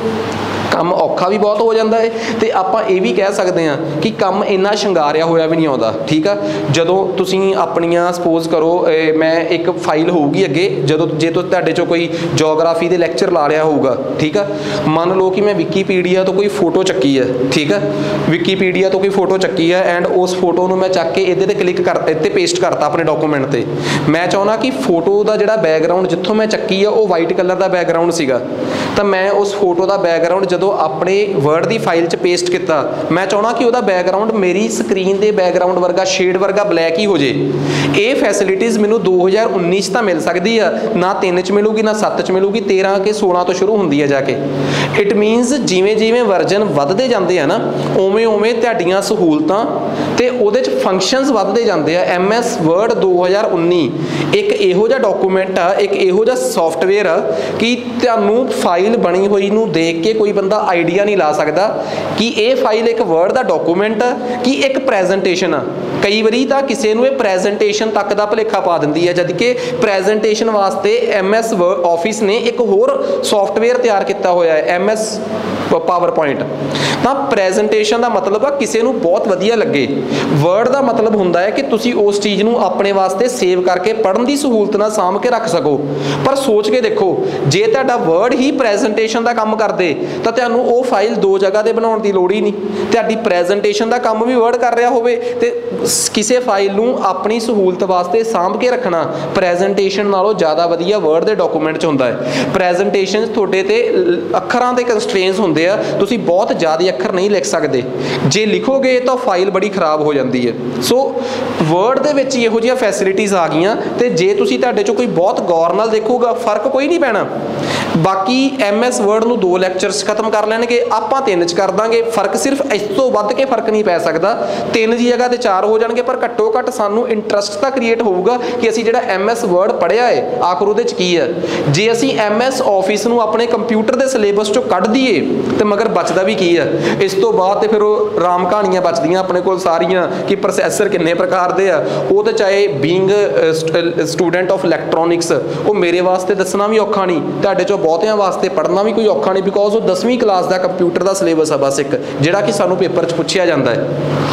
काम औखा भी बहुत हो जाता है, तो आप ये भी कह सकते हैं कि काम इन्ना शंगारिया होया भी नहीं आता। ठीक है, जदों तुसीं अपनियां सपोज करो ए, मैं एक फाइल होगी अगे जदों जे तो तुहाडे चों कोई जोग्राफी के लैक्चर ला रहा होगा, ठीक है, मान लो कि मैं विकीपीडिया तो कोई फोटो चक्की है, ठीक है, विकीपीडिया तो कोई फोटो चक्की है एंड उस फोटो नूं मैं चक के इहदे ते क्लिक कर इत्ते पेस्ट करता अपने डॉकूमेंट ते। मैं चाहुंदा कि फोटो का जिहड़ा बैकग्राउंड जित्थों मैं चक्की है वो वाइट कलर का बैकग्राउंड सीगा, तो मैं उस फोटो का बैकग्राउंड जो अपने वर्ड की फाइल च पेस्ट किया, मैं चाहना कि वह बैकग्राउंड मेरी स्क्रीन के बैकग्राउंड वर्गा शेड वर्गा ब्लैक ही हो जाए। ये फैसिलिटीज़ मैनू दो हज़ार उन्नीस तो मिल सकती है, ना तीन च मिलूगी ना सत्त च मिलूगी, तेरह के सोलह तो शुरू होंगी है जाके। इट मीनस जिमें जिमें वर्जन वधदे जाते हैं ना उवें उवें तुहाडीआं सहूलतां ते उहदे च फंक्शनस वधदे जाते हैं। एम एस वर्ड दो हज़ार उन्नीस एक इहो जिहा डॉकूमेंट आ, एक इहो जिहा सॉफ्टवेयर आ कि तुहानूं फाइल बनी हुई नूं देख के कोई बंदा आइडिया नहीं ला सकता कि ये फाइल एक वर्ड का डॉकूमेंट है कि एक प्रैजेंटेशन है। कई बारी तो किसी को प्रैजेंटेशन तक का भुलेखा पा दी है, जबकि प्रैजेंटेशन वास्ते एम एस ऑफिस ने एक होर सॉफ्टवेयर तैयार किया होया है, एम एस पावर पॉइंट। तो प्रैजेंटेशन का मतलब है किसी को बहुत वधिया लगे, वर्ड का मतलब होंदा है कि तुसी उस चीज़ को अपने वास्ते सेव करके पढ़न की सहूलत नाल साम के रख सको। पर सोच के देखो जे तुहाडा वर्ड ही प्रैजेंटेशन का काम कर दे तो तुहानूं वो फाइल दो जगह ते बनाउण दी लोड़ ही नहीं। तुहाडी प्रैजेंटेशन का काम भी वर्ड कर रहा होवे ते किसी फाइल नूं अपनी सहूलत वास्ते साम के रखना प्रैजेंटेशन नालों ज़्यादा वधिया वर्ड के डॉकूमेंट च हुंदा है। प्रैजेंटेशन तुहाडे ते अखरां दे कंस्ट्रेंट्स हुंदे आ, तुसीं बहुत ज़्यादा अखर नहीं लिख सकते, जे लिखोगे तो फाइल बड़ी खराब हो जाती है। सो वर्ड दे विच इहो जिहियां फैसिलिटीज़ आ गईयां ते जे तुसीं तुहाडे चों कोई बहुत गौर नाल देखोगा फर्क कोई नहीं पैना। बाकी एम एस वर्ड नूं दो लैक्चरस खत्म कर लैणगे, आपां तीन च कर दांगे, फर्क सिर्फ इस तो वध के फर्क नहीं पै सकदा। तीन की जगह ते चार हो जाणगे, पर घट्टो घट्ट सानूं इंटरस्ट तां क्रिएट होऊगा कि असीं जिहड़ा एम एस वर्ड पढ़िया है आखिर उहदे च की है। जे असीं एम एस ऑफिस नूं अपने कंप्यूटर के सिलेबस चों कढ दईए तो मगर बचदा भी की है। इस तो बाद तो फिर वो राम कहानियां बचदियां अपने कोल सारियां कि प्रोसैसर किन्ने प्रकार दे आ, वो तो चाहे बीइंग स्टूडेंट ऑफ इलैक्ट्रॉनिक्स वो मेरे वास्ते दसना भी औखा नहीं, तुहाडे चों बहुतियां वास्ते पढ़ना भी कोई औखा नहीं, बिकॉज वो दसवीं क्लास का कंप्यूटर का सिलेबस है बस एक, जिहड़ा कि सानूं पेपर च पुछया जाता है।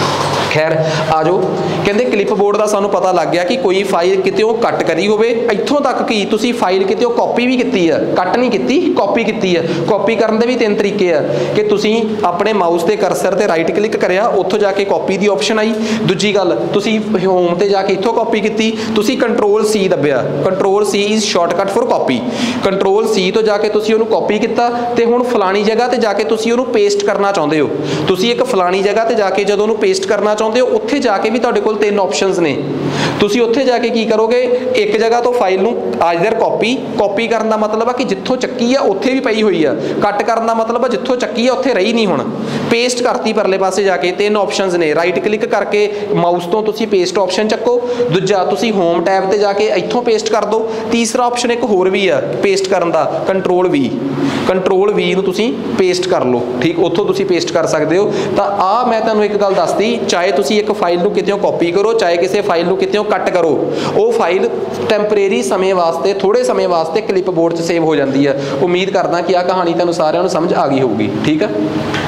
खैर आ जाओ, कहते क्लिप बोर्ड का सानू पता लग गया कि कोई फाइल कितों कट करी होवे, इत्थों तक कि तुसी फाइल कितों कॉपी भी की है, कट नहीं की, कॉपी की है। कॉपी करने के भी तीन तरीके है कि तुसी अपने माउस के करसर से राइट क्लिक करया, उत्थों जाके कॉपी की ऑप्शन आई। दूजी गल, तुसी होम ते जाके इत्थों कॉपी की, तुसी कंट्रोल सी दबिया, control C is shortcut for copy, control C तो जाके तुसी उहनूं कॉपी किया ते हुण फलानी जगह ते जाके तुसी उहनूं पेस्ट करना चाहुंदे हो। तुसी एक फलानी जगह ते जाके जदों उहनूं पेस्ट करना चाहुंदे हो, उत्थे जाके भी तुहाडे कोल तीन ऑप्शनस ने। तुसी उत्थे जाके की करोगे, एक जगह तो फाइल नूं आइदर कॉपी, कॉपी करन दा मतलब है कि जित्थों चक्की है उत्थे भी पई हुई है, कट करन दा मतलब है जित्थों चक्की है उत्थे रही नहीं, हुण पेस्ट करती परले पासे जाके। तीन ऑप्शनस ने, राइट क्लिक करके माउस तो तुसी पेस्ट ऑप्शन चक्को, दूजा तुसी होम टैब ते जाके इत्थों पेस्ट कर दो, तीसरा ऑप्शन एक होर भी है पेस्ट करन दा, कंट्रोल वी, कंट्रोल वी नूं तुसी पेस्ट कर लो, ठीक, उत्थों तुसी पेस्ट कर सकते हो। तो आ मैं तुहानूं एक गल दसदी, चाहे तुसी एक फाइल नूं कितों कॉपी करो, चाहे किसी फाइल नूं कितों कट करो, वो फाइल टैंपरेरी समय वास्ते, थोड़े समय वास्ते क्लिप बोर्ड 'च सेव हो जाती है। उम्मीद करदा कि आ कहानी तुहानूं सारिआं नूं समझ आ गई होगी, ठीक है।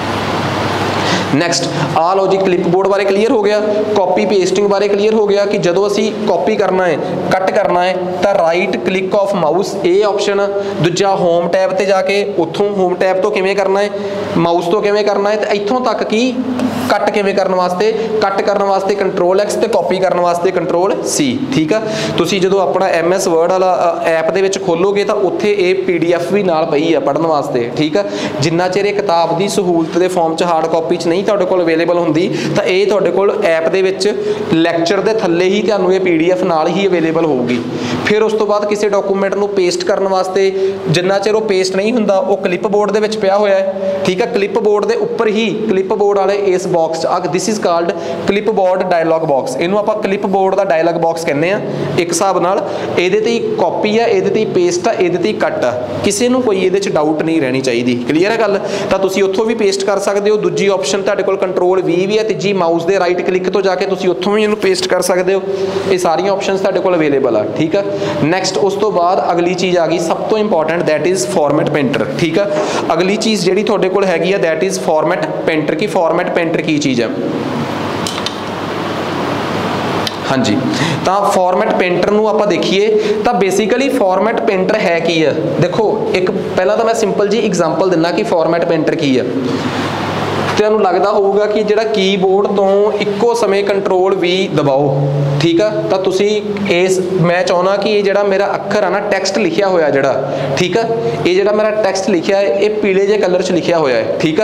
नैक्सट आ लो जी, क्लिप बोर्ड बारे क्लीयर हो गया, कॉपी पेस्टिंग बारे क्लीयर हो गया कि जदों असी कॉपी करना है, कट करना है तो राइट क्लिक ऑफ माउस ये ऑप्शन, दूजा होम टैब ते जाके उत्थों होम टैब तो किवें करना है, माउस तो किवें करना है, तो इत्थों तक कि कट किवें करने वास्ते, कट करने वास्ते कंट्रोल एक्स ते कॉपी करने वास्ते कंट्रोल सी, ठीक है। तुसी जदों अपना एम एस वर्ड वाला ऐप दे विच खोलोगे तो उत्थे ये पी डी एफ भी नाल पई है पढ़ने वास्ते, ठीक है। जिन्ना चिर किताब की सहूलत के फॉर्म च हार्ड कॉपी च नहीं तुहाडे कोल अवेलेबल हुंदी तो ये तुहाडे कोल ऐप दे विच लैक्चर दे थल्ले ही तुहानूं ये पी डी एफ नाल ही अवेलेबल होगी। फिर उस तो बाद किसी डॉकूमेंट नूं पेस्ट करने वास्ते जिन्ना चिर वो पेस्ट नहीं हुंदा वो क्लिप बोर्ड दे विच पिया होया है, ठीक है। क्लिप बोर्ड दे उपर ही क्लिप बोर्ड वाले इस box this is called clipboard dialog box, इनू आपां क्लिप बोर्ड का डायलॉग बॉक्स कहने आ एक हिसाब नाल। इहदे ते कॉपी है, इहदे ते पेस्ट है, इहदे ते कट है, किसी नूं कोई इहदे च डाउट नहीं रहनी चाहिए, क्लीयर है गल। तो तुसीं उत्थों भी पेस्ट कर सकते हो, दूजी ऑप्शन तुहाडे कोल कंट्रोल वी भी है, तीजी माउस दे राइट क्लिक तो जाके तुसीं उत्थों भी इहनूं पेस्ट कर सकते हो। ये सारियां ऑप्शनस तुहाडे कोल अवेलेबल है, ठीक है। नैक्सट उस तो बाद अगली चीज़ आ गई सब तो important, that is format painter, ठीक है। अगली चीज़ जिहड़ी तुहाडे कोल हैगी है दैट इज़ फॉर्मेट पेंटर। की फॉर्मेट पेंटर की चीज़ है, हाँ जी। तो फॉर्मेट पेंटर नूं आपां देखिए तो बेसिकली फॉर्मेट पेंटर है की है। देखो एक पहला तो मैं सिंपल जी एग्जांपल दिना कि फॉर्मेट पेंटर की है। तुहानूं लगदा होगा कि जिहड़ा कीबोर्ड तो इक्को समय कंट्रोल वी दबाओ, ठीक है, तो तुसी इस मैं चाहना कि ये जिहड़ा मेरा अखर है ना टैक्सट लिखिया होया जिहड़ा, ठीक है, ये जिहड़ा मेरा टैक्सट लिखिया है ये पीले जे कलर च लिखिया होया है, ठीक है।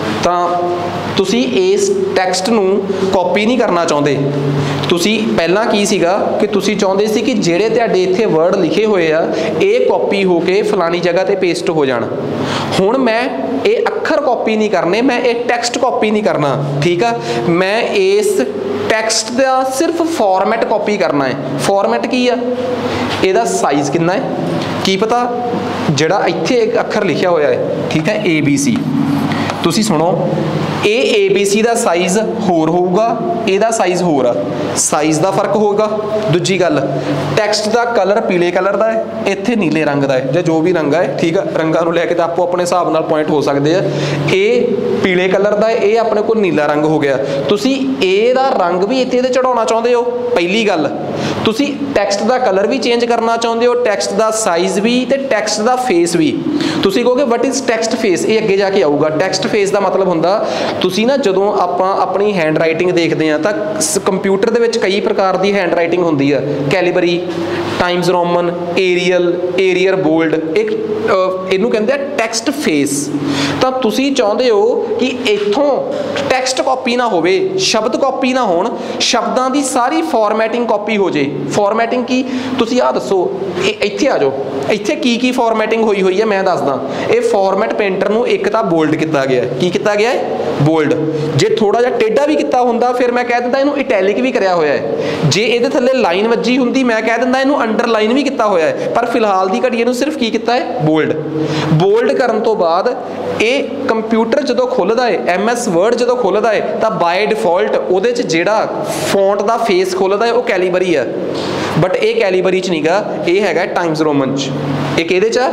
तो तुसी इस टैक्सट नूं कॉपी नहीं करना चाहते, तुसी पहला की सीगा कि तुसी चाहते सी कि जिहड़े तुहाडे इत्थे वर्ड लिखे हुए आ ये कॉपी होके फलानी जगह ते पेस्ट हो जाण। हुण मैं ये अखर कॉपी नहीं करने, मैं ये टैक्सट कॉपी नहीं करना, ठीक है। मैं इस टैक्सट का सिर्फ फॉर्मेट कॉपी करना है। फॉर्मेट की है, ਇਹਦਾ साइज कितना है, की पता जिहड़ा इत्थे एक अखर लिखिया होया है, ठीक है, ए बी सी, तुसी सुनो ए ए बी सी का साइज होर होगा, ਇਹਦਾ साइज होर आ, साइज का फर्क होगा। दूजी गल टैक्सट का कलर पीले कलर का है, इत्थे नीले रंग का है, जो जो भी रंग है, ठीक है। रंगां नूं लैके तो आपो अपने हिसाब नाल पॉइंट हो सकते हैं। ये पीले कलर का है, ये अपने को नीला रंग हो गया। तुसी ए दा रंग भी इत्थे ते चढ़ाउणा चाहुंदे हो, पहली गल तुसी टैक्सट का कलर भी चेंज करना चाहुंदे हो, टैक्सट का साइज भी ते टैक्सट का फेस भी। तुसी कहोगे वट इज टैक्सट फेस, ये अगे जाके आऊगा। टैक्सट फेस का मतलब हुंदा तुसी ना जदों आपां अपनी हैंड राइटिंग देखते हैं तो कंप्यूटर दे विच कई प्रकार की हैंड राइटिंग होंदी है, Calibri, Times Roman, Arial, Arial bold, एक इनू कहते हैं टैक्सट फेस। तो तुसी चाहते हो कि इत्थों टैक्सट कॉपी ना होवे, शब्द कॉपी ना होण, शब्दां दी सारी फॉर्मैटिंग कॉपी हो जाए। फॉर्मैटिंग की तुसी आ दसो, इत्थे आ जाओ, इत्थे की की फॉर्मैटिंग हुई हुई है मैं दसदा। ये फॉर्मैट पेंटर नूं एक तां बोल्ड किया गया है, की किया गया है, बोल्ड। जे थोड़ा जिहा टेढ़ा भी किया हुंदा फिर मैं कह दिंदा इनू इटैलिक भी कराया होया है। जे इहदे थल्ले लाइन वजी हुंदी मैं कह दिंदा इनू अंडरलाइन भी किया होया है, पर फिलहाल दी घड़ी इनू सिर्फ की किया है, बोल्ड। बोल्ड करन तो बाद ये कंप्यूटर जो खुलदा है, एम एस वर्ड जो खुलदा है तो बाय डिफॉल्ट उहदे च जिहड़ा फॉन्ट का फेस खुलदा है वो कैलीबरी है, बट ये कैलीबरी च नहीं गा, ये हैगा टाइम्स रोमन च। एक इहदे च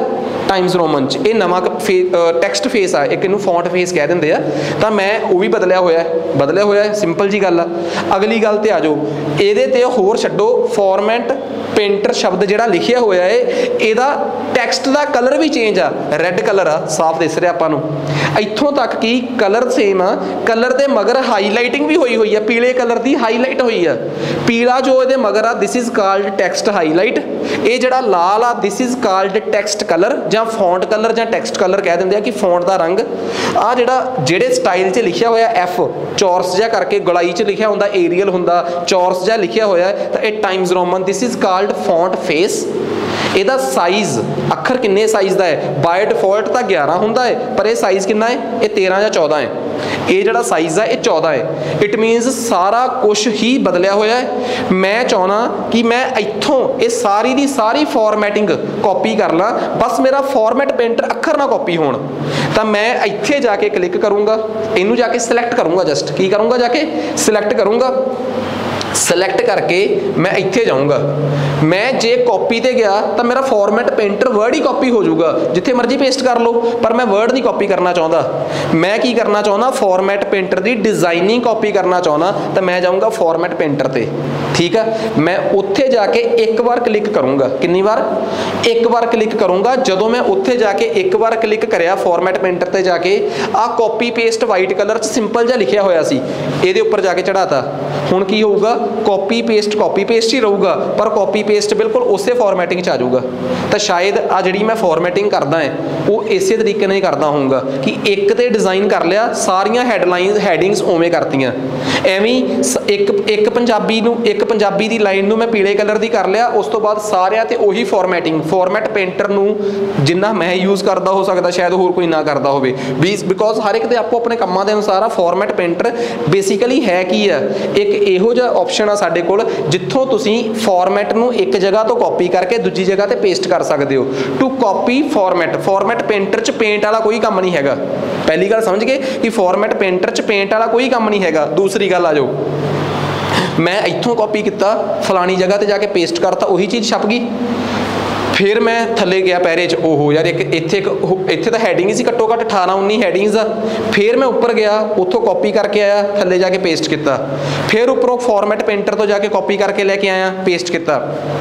टाइम्स रोमन च, ये नवा फे टैक्सट फेस आ, एक इनू फॉन्ट फेस कह देंगे आ, तो मैं वो भी बदलिया होया है, बदलिया होया है, सिंपल जी गल आ। अगली गल ते आ जाओ, ये ते होर छड्डो, फॉर्मेट पेंटर शब्द जिहड़ा लिखिया होया है, इहदा टैक्सट का कलर भी चेंज आ, रैड कलर आ, साफ दिस रहा आपां नूं। इत्थों तक कि कलर सेम आ, कलर दे मगर हाईलाइटिंग भी हुई हुई है, पीले कलर की हाईलाइट हुई है। पीला जो ये मगर आ, this is called text highlight, ये जिहड़ा लाल आ, this is called text colour जां फॉन्ट कलर जां टैक्सट कलर कह दिंदे आ कि फॉन्ट का रंग। आ जिहड़ा जिहड़े स्टाइल च लिखिया होया एफ चौरस जिहा करके गलाई च लिखिया हुंदा, एरियल हुंदा, चौरस जिहा लिखिया होया है, तो ये Times Roman, this is called font face. ਇਹਦਾ साइज अखर किन्ने साइज का है, बाय डिफॉल्ट तो ग्यारह होंदा है, पर यह साइज कितना है, ये तेरह या चौदह है। ये जिहड़ा साइज है ये चौदह है। इट मीनस सारा कुछ ही बदलिया होया है। मैं चाहना कि मैं इत्थों ये सारी दी सारी फॉर्मैटिंग कॉपी कर ला, बस मेरा फॉर्मैट पेंटर अखर ना कॉपी होण, तो मैं इत्थे जाके क्लिक करूँगा, इनू जाके सिलैक्ट करूँगा, जस्ट की करूँगा, जाके सिलैक्ट करूँगा। सिलैक्ट करके मैं इत्थे जाऊँगा, मैं जे कॉपी ते गया तो मेरा फॉर्मैट पेंटर वर्ड ही कॉपी हो जाऊगा, जिथे मर्जी पेस्ट कर लो, पर मैं वर्ड नहीं कॉपी करना चाहता। मैं की करना चाहना, फॉर्मैट पेंटर की डिजाइनिंग कॉपी करना चाहना, तो मैं जाऊँगा फॉर्मैट पेंटर ते, ठीक है। मैं उत्थे जाके एक बार क्लिक करूँगा, कितनी बार, एक बार क्लिक करूँगा। जदों मैं उत्थे जाके एक बार क्लिक करया फॉर्मैट पेंटर ते जाके, आ कॉपी पेस्ट वाइट कलर च सिंपल जिहा लिखिया होया सी, इहदे उपर जाके चढ़ाता। हुण की होऊगा, कॉपी पेस्ट कॉपी पेस्ट ही रहूगा, पर कॉपी पेस्ट बिल्कुल उस फॉर्मैटिंग च आ जाऊगा। तो शायद आ जी मैं फॉर्मैटिंग करदा है वो इस तरीके नहीं करता होऊंगा कि एक तो डिज़ाइन कर लिया, सारिया हैडलाइन हैडिंग्स उवें करतियाँ, एवें एक एक पंजाबी नूं एक पंजाबी की लाइन नूं मैं पीले कलर की कर लिया, उस तो बाद सारिया ते उही फॉर्मैटिंग। फॉर्मैट पेंटर नूं जिन्ना मैं यूज़ करता हो सकता, शायद होर कोई ना करता हो, बिकॉज हर एक दे आपो अपने कामां दे अनुसार आ। फॉर्मैट पेंटर बेसिकली है की है, एक इहो जिहा ऑप्शन आ साडे कोल, जिथों तुसीं फॉर्मैट नूं एक जगह तो कॉपी करके दूजी जगह ते पेस्ट कर सकते हो। To copy format, format painter च पेंट वाला कोई काम नहीं हैगा। पहली गल समझ गए कि फॉर्मैट पेंटर च पेंट वाला कोई काम नहीं हैगा। दूसरी गल आ जाओ, मैं इत्थों कॉपी किया, फलानी जगह ते जाके पेस्ट करता, उही चीज़ छप गई। फिर मैं थले गया पैरे च, ओहो यार एक इत्थे इत्थे तो हैडिंग सी घट्टो घट्ट अठारह उन्नी हैडिंग्स आ। फिर मैं उपर गया, उतों कॉपी करके आया, थले जाके पेस्ट किया। फिर उपरों फॉर्मैट पेंटर तो जाके कॉपी करके लैके आया, पेस्ट किया।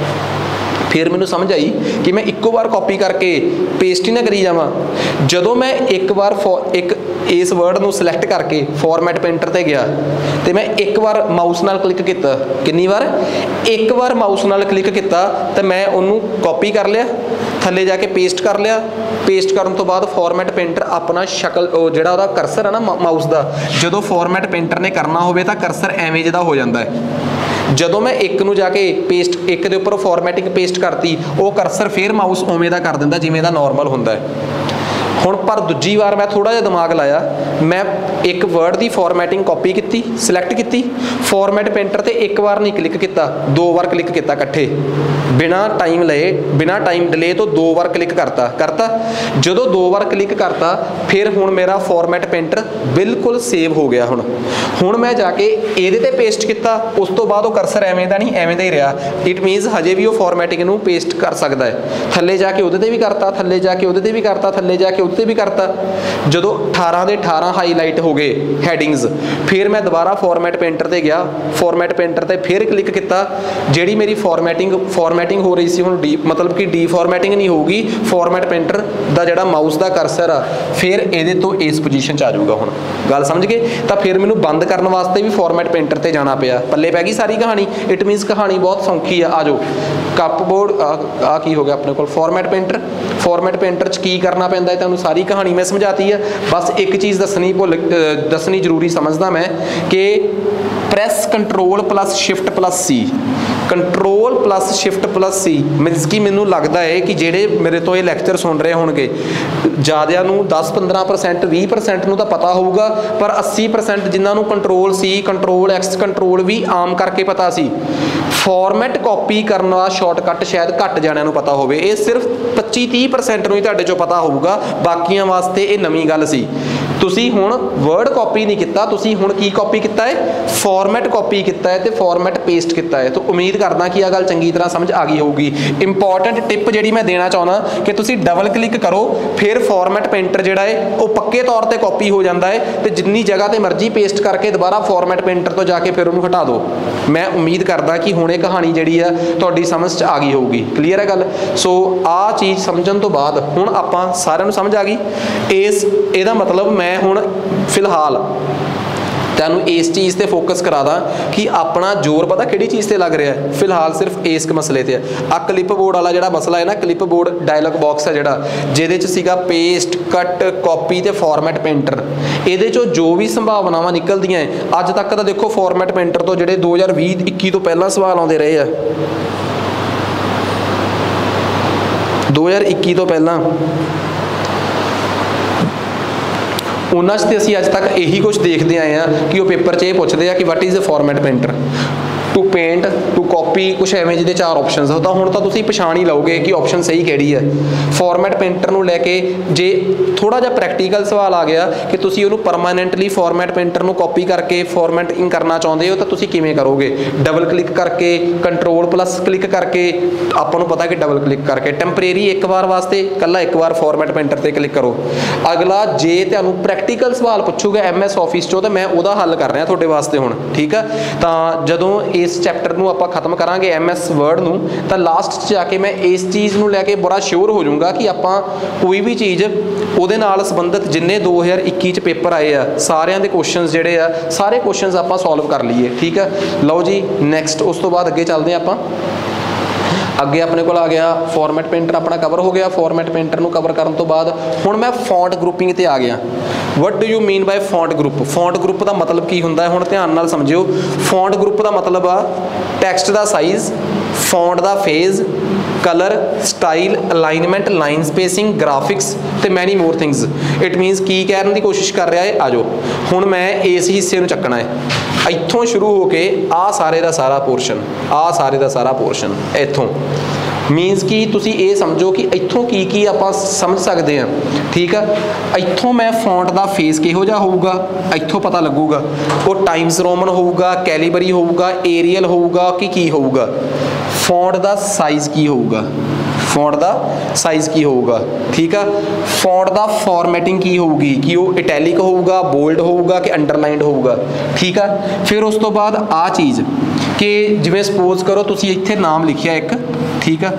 फिर मैनू समझ आई कि मैं इक्को बार कॉपी करके पेस्ट ही ना करी जावां। जदों मैं एक बार फॉर एक इस वर्ड नूं सिलैक्ट करके फॉर्मैट पेंटर ते गया, तो मैं एक बार माउस नाल क्लिक किया, कितनी बार, एक बार माउस नाल क्लिक किया, तो मैं उन्होंने कॉपी कर लिया, थले जाके पेस्ट कर लिया। पेस्ट करने तो बाद फॉर्मैट पेंटर अपना शक्ल जिहड़ा उहदा करसर है ना माउस का, जदों फॉर्मैट पेंटर ने करना होवे तां करसर एवें जिहा हो जाता है। जदों मैं एक नूं जाके पेस्ट एक दे उपर फॉर्मैटिंग पेस्ट करती, वो करसर फिर माउस उवें दा कर दिंदा जिवें दा नॉर्मल हुंदा है। हुण पर दूजी बार मैं थोड़ा जिहा दिमाग लाया, मैं एक वर्ड की फॉर्मैटिंग कॉपी की, सिलैक्ट की, फॉर्मैट पेंटर ते एक बार नहीं क्लिक किया, दो बार क्लिक किया इकट्ठे, बिना टाइम लए बिना टाइम डिले तो दो बार क्लिक करता करता जदों दो बार क्लिक करता, फिर हुण मेरा फॉर्मैट पेंटर बिल्कुल सेव हो गया। हुण हुण मैं जाके इहदे ते पेस्ट किया, उस तो बाद वो करसर एवें दा नहीं एवें दा ही रहा। इट मीनस हजे भी वो फॉर्मैटिंग नूं पेस्ट कर सकता है। थल्ले जाके उहदे ते भी करता, थल्ले जाके उहदे ते भी करता, थल्ले जाके उत्ते भी करता। जदों अठारह दे अठारह हाईलाइट हो गए हैडिंग्स, फिर मैं दोबारा फॉर्मैट पेंटर ते गया, फॉर्मैट पेंटर ते फिर क्लिक किया। जिहड़ी मेरी फॉर्मैटिंग फॉर्मैटिंग हो रही सी, हुण डी मतलब कि डी फॉर्मैटिंग नहीं होगी, फॉर्मैट पेंटर दा जिहड़ा माउस दा करसर आ फिर इहदे तो इस पोजीशन च आ जाऊगा। हुण गल समझ गए? तो फिर मैनूं बंद करने वास्ते भी फॉर्मैट पेंटर ते जाना पिया, पल्ले पै गई सारी कहानी। इट मीनस कहानी बहुत सौखी आ। आ जाओ कपबोर्ड आ की हो गया अपने को फॉर्मैट पेंटर। फॉर्मैट पेंटर च की करना पैंदा है, तुहानूं सारी कहानी मैं समझाती है। बस एक चीज़ दसनी भुल दसनी जरूरी समझदा मैं कि press control plus shift plus C, control plus shift plus C means कि मैनूं लगता है कि जेडे मेरे तो ये लैक्चर सुन रहे होणगे, ज़्यादा नूं दस पंद्रह परसेंट बीस परसेंट नूं तां पता होऊगा, पर अस्सी परसेंट जिन्हां नूं control C control X control भी आम करके पता सी, फॉर्मैट कॉपी करने का शॉर्टकट शायद घट जाणिਆਂ ਨੂੰ पता होवे। ये सिर्फ पच्ची तीस परसेंट नूं ही तुहाडे चों पता होऊगा, बाकियां वास्ते ये नवीं गल सी। ਤੁਸੀਂ ਹੁਣ वर्ड कॉपी नहीं किया, तुसी हुण की कॉपी किया है, फॉर्मेट कॉपी किया है, तो फॉर्मेट पेस्ट किया है। तो उम्मीद करदा कि यह गल चंगी तरह समझ आ गई होगी। इंपॉर्टेंट टिप जी मैं देना चाहना कि तुसी डबल क्लिक करो, फिर फॉर्मेट पेंटर जिहड़ा है वो पक्के तौर पर कॉपी हो जाता है, तो जिन्नी जगह पर मर्जी पेस्ट करके दोबारा फॉर्मेट पेंटर तो जाके फिर उन्होंने हटा दो। मैं उम्मीद करदा कि हुणे कहानी जिहड़ी है तुहाडी समझ च आ गई होगी। क्लीयर है गल। सो आ चीज़ समझण तो बाद हुण आपां सारिआं नूं समझ आ गई। इस इहदा मतलब मैं हुण फिलहाल तैनूं इस चीज़ ते फोकस करा दा कि अपना जोर पता किहड़ी चीज़ ते लग रहा है, फिलहाल सिर्फ इस मसले ते है। आ क्लिप बोर्ड वाला जिहड़ा मसला है ना, क्लिप बोर्ड डायलॉग बॉक्स है जिहड़ा जिहदे च सीगा पेस्ट कट कॉपी ते फॉर्मेट पेंटर, इहदे चों जो भी संभावनावां निकलदियां है अज तक तो देखो फॉर्मेट पेंटर तो जिहड़े दो हज़ार भी इक्की तो पहला सवाल आउंदे रहे आ, दो हज़ार इक्की तो पहला उन्हां च असीं अज तक यही कुछ देखते आए हैं कि वो पेपर च ये पूछते हैं कि what is a format painter, to paint, to copy, कुछ एवें जिहदे चार ऑप्शनस हो। तो हुण तां तुसीं पछाण ही लओगे कि ऑप्शन सही किहड़ी है। फॉर्मेट पेंटर नूं लैके जे थोड़ा जिहा प्रैक्टिकल सवाल आ गया कि तुसीं उहनूं परमानेंटली फॉर्मेट पेंटर नूं कॉपी करके फॉर्मेटिंग करना चाहुंदे हो, तो तुसीं किवें करोगे? डबल क्लिक करके, कंट्रोल प्लस क्लिक करके, आपां नूं पता कि डबल क्लिक करके टैंपरेरी एक बार वास्ते कल्ला एक बार फॉर्मेट पेंटर ते क्लिक करो। अगला जे तुहानूं प्रैक्टिकल सवाल पुछूगा एम एस ऑफिस चों, तो मैं उहदा हल कर रहा तुहाडे वास्ते हुण। ठीक है, तां जदों इस चैप्टर नूं आपां खत्म करांगे एम एस वर्ड नूं, तां लास्ट च जाके मैं इस चीज़ नूं लैके बड़ा श्योर हो जाऊँगा कि आपां कोई भी चीज़ उहदे नाल संबंधित जिन्ने दो हज़ार इक्की च पेपर आए आ सारिਆਂ ਦੇ क्वेश्चन जिहड़े आ सारे क्वेश्चन आपां सॉल्व कर लीए। ठीक है, लो जी नैक्सट उस तो बाद अगे चलते हैं आपां। अगे अपने को आ गया फॉर्मेट पेंटर अपना कवर हो गया। फॉर्मेट पेंटर नूं कवर करन तो बाद हुण मैं फॉन्ट ग्रुपिंग ते आ गया। What do you mean by font group? Font group का मतलब की हुंदा है, हुण ध्यान नाल समझियो। फॉन्ट ग्रुप का मतलब आ टैक्सट का साइज़, फॉन्ट का face, colour, style, alignment, line spacing, graphics ते many more things. It means की कहने की कोशिश कर रहा है, आ जाओ हुण मैं इस हिस्से नूं चकना है। इत्थों शुरू होके आ सारे का सारा पोर्शन, आ सारे का सारा पोर्शन इत्थों मीनस कि तुसी ये समझो कि इत्थों की की आपां समझ सकते हैं। ठीक है, इत्थों मैं फॉन्ट का फेस किहो जिहा होऊगा, इत्थों पता लगूगा वो टाइम्स रोमन होऊगा, कैलीबरी होऊगा, एरियल होऊगा कि की होऊगा। फॉन्ट का साइज़ की होऊगा, फॉन्ट का साइज़ की होऊगा। ठीक है, फॉन्ट का फॉर्मेटिंग की होगी कि वो इटैलिक होऊगा, बोल्ड होऊगा कि अंडरलाइंड होऊगा। ठीक है, फिर उस तो बाद आ चीज़ कि जिवें सपोज करो तुसी इत्थे नाम लिखिया एक, ठीक है,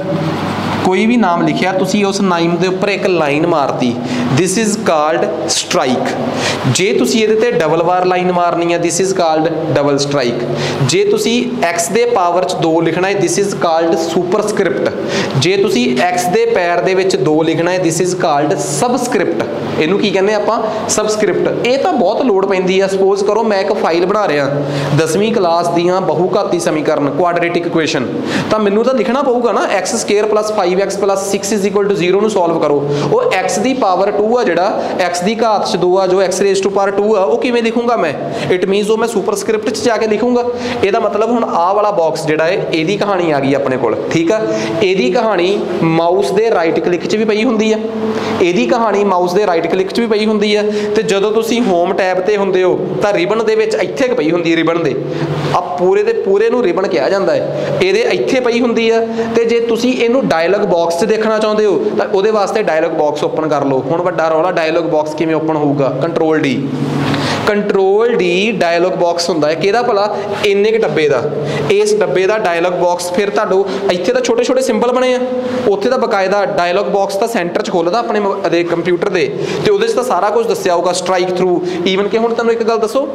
कोई भी नाम लिखिया तुसी उस नाम के उपर एक लाइन मारती, दिस इज़ काल्ड स्ट्राइक। जे तुसी इहदे ते डबल बार लाइन मारनी है, this is called double strike. जे तुसी एक्स दे पावर च दो लिखना है, दिस इज़ काल्ड सुपरस्क्रिप्ट। जे तुसी एक्स दे पैर दे विच दो लिखना है, दिस इज़ काल्ड सबस्क्रिप्ट। इनू की कहने आपां? सबस्क्रिप्ट। ये तो बहुत लोड़ पैंदी है। सपोज करो मैं एक फाइल बना रहा दसवीं क्लास दियां बहुघाती समीकरण क्वाड्रेटिक इक्वेशन, तो मैनू तो लिखना पऊगा ना X square plus five X plus six is equal to zero नूं सॉल्व करो। वो एक्स की पावर टू आ जिहड़ा एक्स की घात च दो आ जो X raise to power two आ, वो किवें लिखूंगा मैं? इट मीनस वो मैं सुपरस्क्रिप्ट च जाके लिखूंगा। ਇਹਦਾ मतलब हुण आ वाला बॉक्स जिहड़ा है ਇਹਦੀ कहानी आ गई अपने कोल। ठीक है, ਇਹਦੀ कहानी माउस के राइट क्लिक च भी पई हुंदी है, ਇਹਦੀ कहानी माउस के राइट क्लिक च भी पई हुंदी है, ते जदों तुसीं होम टैब ते हुंदे हो तां रिबन दे विच इत्थे पई हुंदी है, रिबन दे आ पूरे दे पूरे नूं रिबन कहा जांदा है, ਇਹਦੇ ਇੱਥੇ पई हुंदी है। ते जे तुसीं ਇਹਨੂੰ डायलॉग बॉक्स च देखना चाहते हो तो ਉਹਦੇ वास्ते डायलॉग बॉक्स ओपन कर लो। हुण वड्डा रौला डायलॉग बॉक्स किवें ओपन होਊਗਾ? Control D, control D dialog box हुंदा है किहदा भला? इन्ने क डब्बे दा। इस डब्बे का डायलॉग बॉक्स फिर तुहाडू इत्थे तां छोटे छोटे सिंबल बने आ, उत्थे तां बकायदा डायलॉग बॉक्स तां सेंटर च खुੱਲਦਾ अपने दे कंप्यूटर दे, ते ਉਹਦੇ च तां सारा कुछ दस्सिया होगा स्ट्राइक थ्रू। ईवन कि हुण तुहानूं एक गल दसो,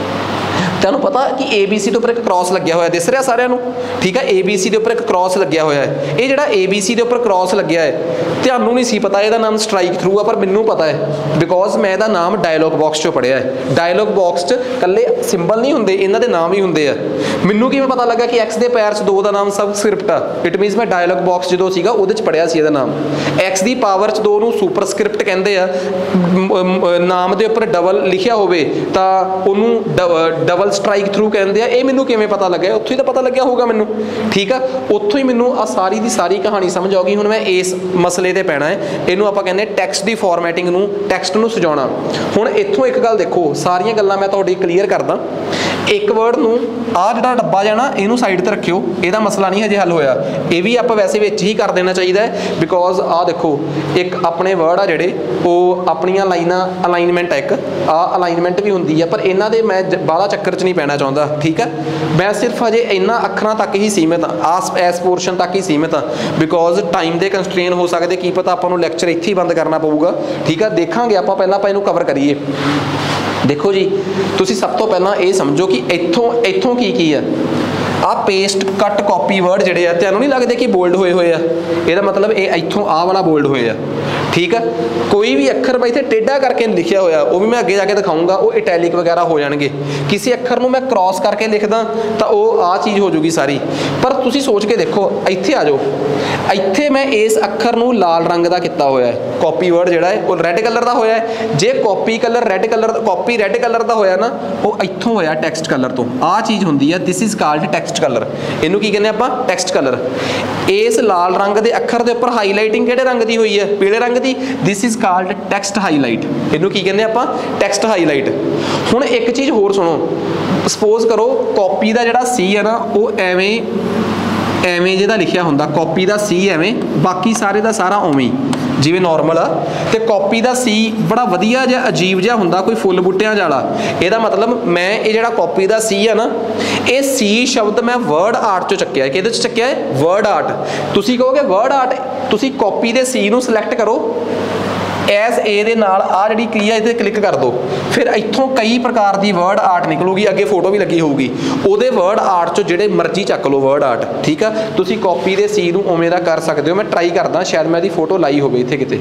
तुहानूं पता कि ए बी सी के उपर एक क्रॉस लग्या होया दिस रहा सारिਆਂ ਨੂੰ? ठीक है, ए बी सी के उपर एक क्रॉस लग्या होया है। ये जिहड़ा ए बी सी के उपर क्रॉस लग्या है तुहानूं नहीं सी पता ਇਹਦਾ नाम स्ट्राइक थ्रू आ, पर मैनूं पता है बिकॉज मैं ਇਹਦਾ नाम डायलॉग बॉक्स चों पढ़िया है। डायलॉग बॉक्स च कल्ले सिंबल नहीं हुंदे, इन्हां दे नाम ही हुंदे आ। मैनूं किवें पता लगा कि एक्स दे पैर च दो दा नाम सबस्क्रिप्ट आ? इट मीनस मैं डायलॉग बॉक्स जदों सीगा ਉਹਦੇ च पढ़िया सी ਇਹਦਾ नाम। एक्स ਦੀ पावर च दो ਨੂੰ सुपरस्क्रिप्ट ਕਹਿੰਦੇ ਆ। नाम ਦੇ ਉੱਪਰ डबल लिखिया होवे तां ਉਹਨੂੰ डबल स्ट्राइक थ्रू कहते हैं, ये मैनू किवें पता लग्या, उत्थों ही तो पता लग्या होगा मैनू, ठीक है। उत्थों ही मैनू आ सारी की सारी कहानी समझ आऊगी। हुण मैं इस मसले ते पैना है, इनू आपां कहंदे टैक्सट की फॉर्मैटिंग नू, टैक्सट नू सजाउणा। हुण इत्थों एक गल देखो, सारियां गल्लां मैं तुहाडी क्लीयर करदा। एक वर्ड नू आ जिहड़ा डब्बा जिहा ना इहनू साइड ते रखियो, इहदा मसला नहीं हजे हल होया, ये भी आपां वैसे विच ही कर देना चाहिए है, बिकॉज आ देखो एक अपने वर्ड आ जिहड़े वो अपनियां लाइनां अलाइनमेंट है, एक आ अलाइनमेंट भी हुंदी है, पर इन्हां दे मैं बाहला चक्कर च नहीं पैना चाहुंदा, ठीक है। मैं सिर्फ हजे इन्हां अखरां तक ही सीमित हाँ, आस इस पोर्शन तक ही सीमित हाँ, बिकॉज टाइम के कंस्ट्रेन हो सकते, की पता आपां नूं लैक्चर इत्थे ही बंद करना पऊगा, ठीक है। देखांगे आपां, पहलां आपां इहनूं कवर करिए। देखो जी, तुसी सब तो पहलां ये समझो कि इत्थों इत्थों की की है, आ पेस्ट कट कॉपी वर्ड जिहड़े आ तुहानूं नहीं लगदे कि बोल्ड होए होए आ, इहदा मतलब ये इत्थों आ वाला बोल्ड होए आ, ठीक है। कोई भी अखर मैं इत्थे टेढ़ा करके लिखिया होया, वो भी मैं अगे जाके दिखाऊंगा, वो इटैलिक वगैरह हो जाएंगे। किसी अखर नूं मैं क्रॉस करके लिखदा तो वो आ चीज़ हो जूगी सारी। पर तुसी सोच के देखो, इत्थे आ जाओ, इत्थे मैं इस अखर नूं लाल रंग का किया होया है, कॉपी वर्ड जिहड़ा है वो रैड कलर का होया है। जे copy colour red colour copy red colour का होया ना, वो इत्थों होया टैक्सट कलर तो। आ चीज़ हुंदी है, this is called text colour. इनू की कहने आपां टैक्सट कलर। इस लाल रंग के अखर के उपर हाईलाइटिंग किहड़े रंग की हुई है, पीले रंग की, this is called text highlight. इनू की कहने आपां टैक्सट हाईलाइट। हुण एक चीज़ होर सुनो, सपोज करो कॉपी का जिहड़ा सी है ना, वो एवें एवें जिहदा लिखिया हुंदा, कॉपी का सी एवें, बाकी सारे का सारा उवें जिवें नॉर्मल आ, ते कॉपी का सी बड़ा वधिया जिहा अजीब जिहा हुंदा, कोई फुੱਲ बूटियां वाला। ਇਹਦਾ मतलब मैं ये जिहड़ा कॉपी का सी है ना, ये सी शब्द मैं वर्ड आर्ट चो चक्किया है। किहदे च चक्किया है? Word art. तुसी कहोगे वर्ड आर्ट, तुसी कॉपी के सी नूं सिलेक्ट करो, एस ए दे नाल आ जिहड़ी की है इत्थे क्लिक कर दो, फिर इत्थों कई प्रकार की वर्ड आर्ट निकलूगी, अगे फोटो भी लगी होगी, उहदे वर्ड आर्ट चो जिहड़े मर्जी चक लो वर्ड आर्ट, ठीक है। तुसी कॉपी के सी नूं उवें दा कर सकते हो। मैं ट्राई करदा, शायद मैं इहदी फोटो लाई होवे इत्थे किते,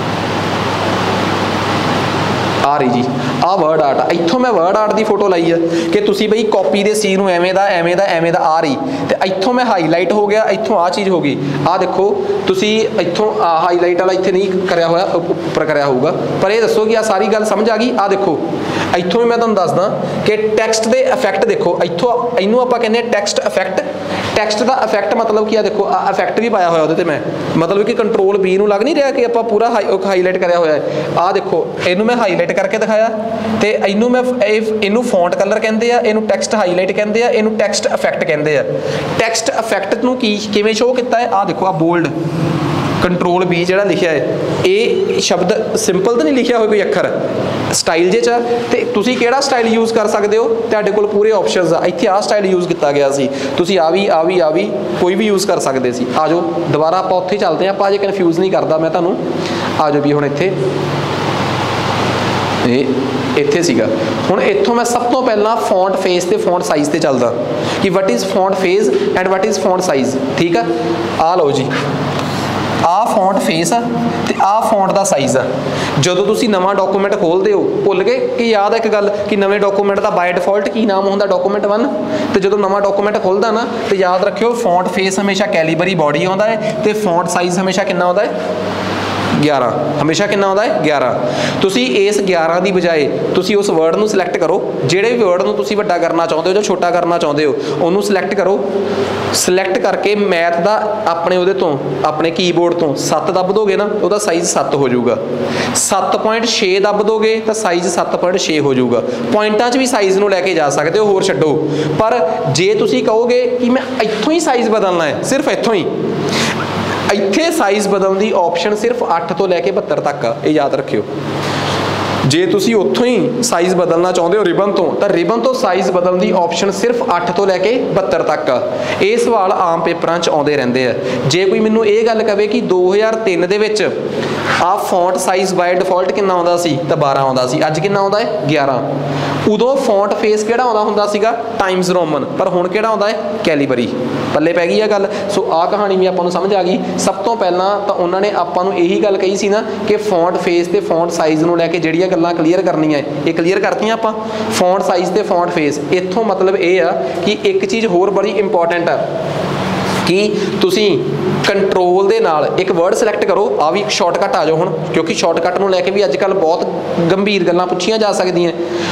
आ रही जी, आ वर्ड आर्ट, इत्थों मैं वर्ड आर्ट की फोटो लाई है कि तुसी बई कॉपी के सी नूं एवें दा एवें दा एवें दा आ रही, तो इत्थों मैं हाईलाइट हो गया, इत्थों आ चीज़ होगी। आ देखो तुसी इत्थों हाईलाइट वाला इत्थे नहीं करया होया, उपर करया होगा, पर ये दसो कि आ सारी गल समझ आ गई। आ देखो इत्थों मैं तुहानूं दसदा कि टैक्सट के इफैक्ट देखो, इत्थों इनू आपां कहंदे टैक्सट इफैक्ट। टैक्सट का इफैक्ट मतलब कि आ देखो, आ इफैक्ट भी पाया होया उहदे ते मैं, मतलब कि कंट्रोल बी नूं लग नहीं रहा कि आपां पूरा हाई हाईलाइट करया होया है। आ देखो इनू मैं हाईलाइट करके दिखाया, तो इनू मैं इनू फॉन्ट कलर कहते हैं, इनू टैक्सट हाईलाइट कहते हैं, इनू टैक्सट इफैक्ट कहते हैं। टैक्सट इफैक्ट नूं की किवें शो किया है? आ देखो, आ बोल्ड कंट्रोल बी जिहड़ा लिखिया है, ये शब्द सिंपल तो नहीं लिखिया हो कोई अखर, स्टाइल जे च, ते तुसी किहड़ा स्टाइल यूज़ कर सकते हो, तुहाडे कोल पूरे ऑप्शनस आ। इत्थे आ स्टाइल यूज़ किया गया सी, तुसी आ भी आ भी आ भी कोई भी यूज़ कर सकते सी। आ जाओ दोबारा आपां उत्थे चलते हैं, आपां अजे कन्फ्यूज़ नहीं करदा मैं तुहानूं। आ जाओ भी हुण इत्थे इत्थे सीगा। हुण इत्थों मैं सब तो पहला फॉन्ट फेस ते फॉन्ट साइज़ ते चलदा कि what is font face and what is font size, ठीक है। आ लो जी, आ फॉन्ट फेस ते आ फॉन्ट का साइज़ आ। जदों तुसी नवां डॉकूमेंट खोलते हो, भुल गए कि याद है एक गल कि नवें डॉकूमेंट का बाय डिफॉल्ट की नाम होंदा? Document one. तो जदों नवां डॉकूमेंट खुलदा ना, तो याद रखियो फॉन्ट फेस हमेशा कैलीबरी बॉडी आउंदा है, तो फॉन्ट साइज़ हमेशा कितना आउंदा है? ग्यारह। हमेशा कितना होता है? ग्यारह। तुसी इस ग्यारह की बजाय तुसी उस वर्ड नूं सिलेक्ट करो, जिहड़े भी वर्ड नूं तुसी वड्डा करना चाहते हो जो छोटा करना चाहते हो, उन्होंने सिलेक्ट करो। सिलेक्ट करके मैथ का अपने उहदे तो अपने कीबोर्ड तो सत्त दब दोगे ना, वह साइज़ सत्त हो जाऊगा। सत्त पॉइंट छे दब दोगे तो साइज़ सत्त पॉइंट छे हो जाऊगा। पॉइंटां च भी साइज़ नूं लैके जा सकते हो, होर छड्डो। पर जे तुसी कहोगे कि मैं इत्थों ही साइज़ बदलना है, सिर्फ इत्थों ही, इत्थे साइज़ बदलने की ऑप्शन सिर्फ अठ तो लैके बहत्तर तक आ, ये याद रखियो। जे तुसी उत्थों ही साइज़ बदलना चाहते हो रिबन तो, तो रिबन तो साइज़ बदलने की ऑप्शन सिर्फ अठ तो लैके बहत्तर तक आ। ये सवाल आम पेपरां च आउंदे रहिंदे आ। जे कोई मैनूं ये गल कहे कि दो हज़ार तीन दे विच आ फॉन्ट साइज़ बाय डिफॉल्ट कितना आउंदा सी, तो बारह आउंदा सी, अज कितना आउंदा है? ग्यारह। उदों फॉन्ट फेस किहड़ा आउंदा हुंदा सीगा? टाइम्स रोमन, पर हुण किहड़ा आउंदा है? कैलीबरी। पल्ले पै गई है गल। सो आ कहानी भी आपां नूं समझ आ गई। सब तो पहला तो उन्होंने आपां नूं यही गल कही सी ना कि फॉन्ट फेस ते फॉन्ट साइज़ नूं लैके जिहड़ियां गल्लां क्लीयर करनियां है, ये क्लीयर करतियां आपां। फॉन्ट साइज़ ते फॉन्ट फेस, इत्थों मतलब ये आ कि एक चीज़ होर बड़ी इंपॉर्टेंट है कि तुसी कंट्रोल दे नाल एक वर्ड सिलेक्ट करो। आ भी शॉर्टकट आ जाओ हुण, क्योंकि शॉर्टकट नूं लैके भी अजकल बहुत गंभीर गल्लां पुछियां जा सकदियां।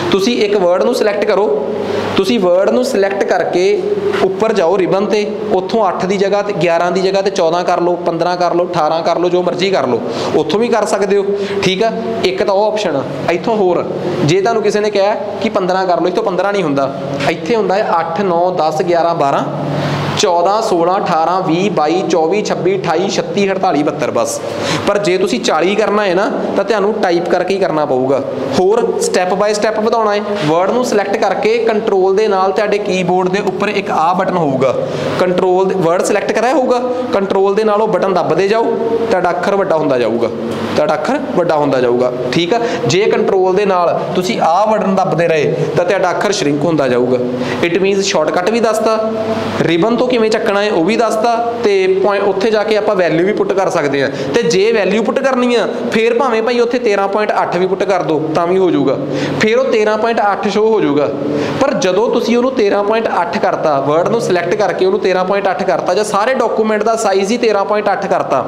तुसी एक वर्ड नूं सिलेक्ट करो, तुसी वर्ड नूं सिलेक्ट करके उपर जाओ रिबन ते, उत्थों अठ की जगह ते ग्यारह की जगह ते चौदह कर लो, पंद्रह कर लो, अठारह कर लो, जो मर्जी कर लो, उत्थों भी कर सकते हो। ठीक है, एक तो ऑप्शन इत्थों होर जे तुहानूं किसी ने कहा कि पंद्रह कर लो, इत्थों पंद्रह नहीं हुंदा, इत्थे हुंदा है अठ नौ दस ग्यारह बारह चौदह सोलह अठारह भी बाई चौबी छब्बी अठाई छत्ती अड़ताली बहत्तर बस। पर जे तुसी चाली करना है ना तो तुहानूं टाइप करके ही करना पऊगा। होर स्टैप बाय स्टैप वधाउणा है, वर्ड नूं सिलेक्ट करके कंट्रोल दे नाल तुहाडे कीबोर्ड दे उपर एक आ बटन होऊगा, कंट्रोल वर्ड सिलेक्ट कराया होऊगा, कंट्रोल दे नाल ओह बटन दबदे जाओ, तुहाडा अखर वड्डा हुंदा जाऊगा, तुहाडा अखर वड्डा हुंदा जाऊगा। ठीक है, जे कंट्रोल दे नाल तुसी आ बटन दबदे रहे तो तुहाडा अखर श्रिंक हुंदा जाऊगा। इट मीनस शॉर्टकट भी दसदा, रिबन तो किवें चकना है वह भी दसदा, ते पॉइंट उत्थे जाके आपां वैल्यू भी पुट कर सकते हैं। तो जे वैल्यू पुट करनी है फिर भावें भाई उत्थे तेरह पॉइंट अठ भी पुट कर दो तां भी हो जाऊगा, फिर वो तेरह पॉइंट अठ शो हो जाऊगा। पर जदों तुसीं उहनूं तेरह पॉइंट अठ करता, वर्ड नूं सिलेक्ट करके उहनूं तेरह पॉइंट अठ करता, जां सारे डॉकूमेंट का साइज़ ही तेरह पॉइंट अठ करता,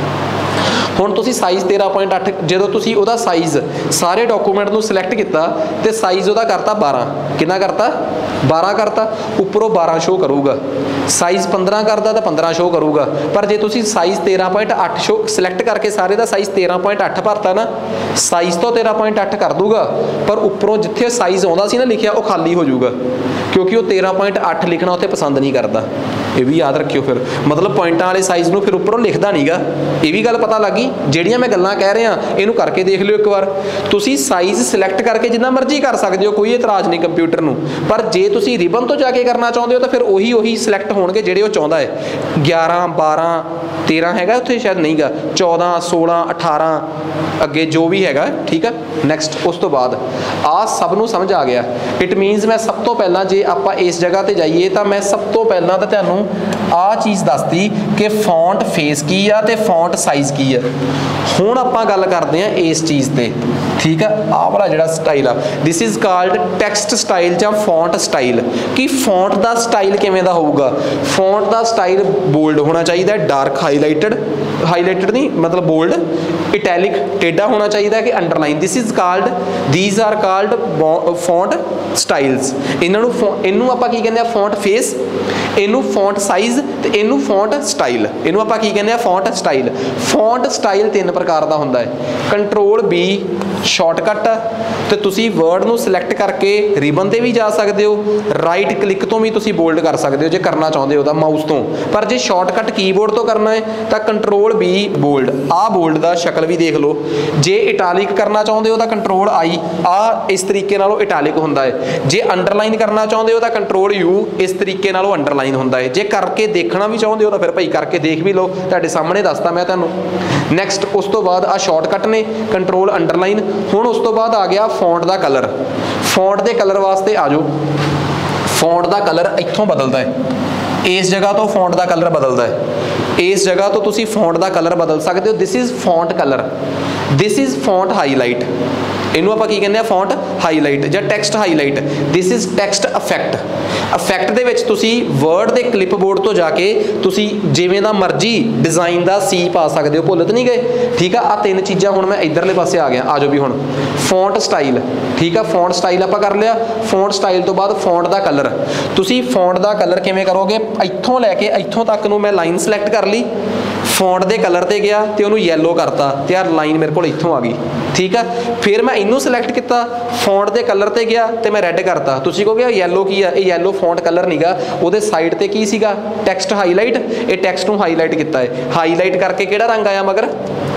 हुण तुसीं साइज़ तेरह पॉइंट अठ जदों तुसीं उहदा साइज़ सारे डॉकूमेंट नूं सिलेक्ट किया तो साइज़ उहदा करता बारह, कितना करता बारह करता, उपरों बारह शो करूगा, साइज़ पंद्रह करता तो पंद्रह शो करूगा। पर जे तुसीं साइज़ तेरह पॉइंट अठ शो सिलेक्ट करके सारे का साइज़ तेरह पॉइंट अठ भरता ना, साइज़ तो तेरह पॉइंट अठ कर दूगा, पर उपरों जिथे साइज़ आउंदा सी ना लिखिया वो खाली हो जाऊगा, क्योंकि वो तेरह पॉइंट अठ लिखना उत्थे पसंद नहीं करता। ये भी याद रखियो, फिर मतलब पॉइंटां वाले साइज़ नूं फिर उपरों लिखदा नहीं गा। ये भी गल पता लग गई, ਜਿਹੜੀਆਂ मैं गल्लां कह रहा इनू करके देख लियो एक बार। तुसी साइज़ सिलेक्ट करके जिन्ना मर्जी कर सकते हो, कोई इतराज़ नहीं कंप्यूटर नूं, पर जे तुसी रिबन तो जाके करना चाहते हो तो फिर उही उही सिलेक्ट होणगे ਜਿਹੜੇ ਉਹ ਚਾਹੁੰਦਾ है। ग्यारह बारह तेरह हैगा उत्थे शायद नहीं गा, चौदह सोलह अठारह अगे जो भी हैगा। ठीक है, नैक्सट उस तो बाद आ सब नूं समझ आ गया। इट मीनस मैं सब तो पहला जे आपां इस जगह ते जाइए तो मैं सब तो पहला तो तुहानूं आ चीज़ दसदी कि फॉन्ट फेस की आ ते फॉन्ट साइज़ की है। हुण आपां गल करदे हैं इस चीज़ ते। ठीक है, आ वाला जिहड़ा स्टाइल आ, this is called text style जां फॉन्ट स्टाइल। कि फॉन्ट दा स्टाइल किवें दा होऊगा? फॉन्ट दा स्टाइल बोल्ड होना चाहिए, डार्क हाईलाइटेड, हाईलाइटेड नहीं मतलब बोल्ड, इटैलिक टेढ़ा होना चाहिए कि underline. This is called these are called font styles. इन्हों इनू आपां की कहंदे आ फॉन्ट फेस, इनू फॉन्ट साइज़ ते इनू फॉन्ट स्टाइल। इनू आपां की कहंदे आ फॉन्ट स्टाइल। फॉन्ट स्टाइल तीन प्रकार का हुंदा है। कंट्रोल बी शॉर्टकट, तो तुसी वर्ड नूं सिलेक्ट करके रिबन ते भी जा सकते हो, राइट क्लिक तो भी तुसी बोल्ड कर सकते हो जे करना चाहते हो तो माउस तो। पर जे शॉर्टकट कीबोर्ड तो करना है तो कंट्रोल बी बोल्ड, आ बोल्ड का शक्ल भी देख लो। जे इटालिक करना चाहते हो तो कंट्रोल आई, आ इस तरीके नालों इटालिक हुंदा है। जे अंडरलाइन करना चाहते हो तो कंट्रोल यू, इस तरीके नालों अंडरलाइन हुंदा है। जे करके देखना भी चाहते हो तो फिर भाई करके देख भी लो, तुहाडे सामने दसता मैं तुहानूं। नैक्सट उस तो बाद आ शॉर्टकट ने कंट्रोल अंडरलाइन। हुण उस तो बाद आ गया फॉन्ट का कलर। फॉन्ट के कलर वास्ते आ जाओ। फॉन्ट का कलर इत्थों बदलता है, इस जगह तो फॉन्ट का कलर बदलता है, इस जगह तो तुसी फॉन्ट का कलर बदल सकते हो। This is font colour, this is font highlight. इनू आपां की कहंदे आ फॉन्ट हाईलाइट जां text highlight. This is text effect. Effect दे विच तुसी वर्ड दे क्लिप बोर्ड तो जाके तुसी जिवें दा मर्जी डिज़ाइन का सी पा सकते हो, भुल तो नहीं गए। ठीक है, आ तीन चीज़ां हुण मैं इधरले पासे आ गया। आ जाओ भी हुण फॉन्ट स्टाइल। ठीक है, फॉन्ट स्टाइल आपां कर लिया। फॉन्ट स्टाइल तो बाद फॉन्ट का कलर। तुसी फॉन्ट का कलर किवें करोगे? इत्थों लैके इत्थों तक नूं मैं लाइन सिलेक्ट कर ली, फॉन्ट के कलर ते गया तो उन्होंने येलो करता, तो यार लाइन मेरे को इत्थों आ गई। ठीक है, फिर मैं इनू सिलेक्ट किया, फॉन्ट के कलर ते गया तो मैं रैड करता। तुसी कहोगे येलो की है, ये येलो फॉन्ट कलर नहीं गा, वो साइड ते की सीगा टैक्सट हाईलाइट। ये टैक्सट नूं हाईलाइट किया है, हाईलाइट करके किहड़ा रंग आया मगर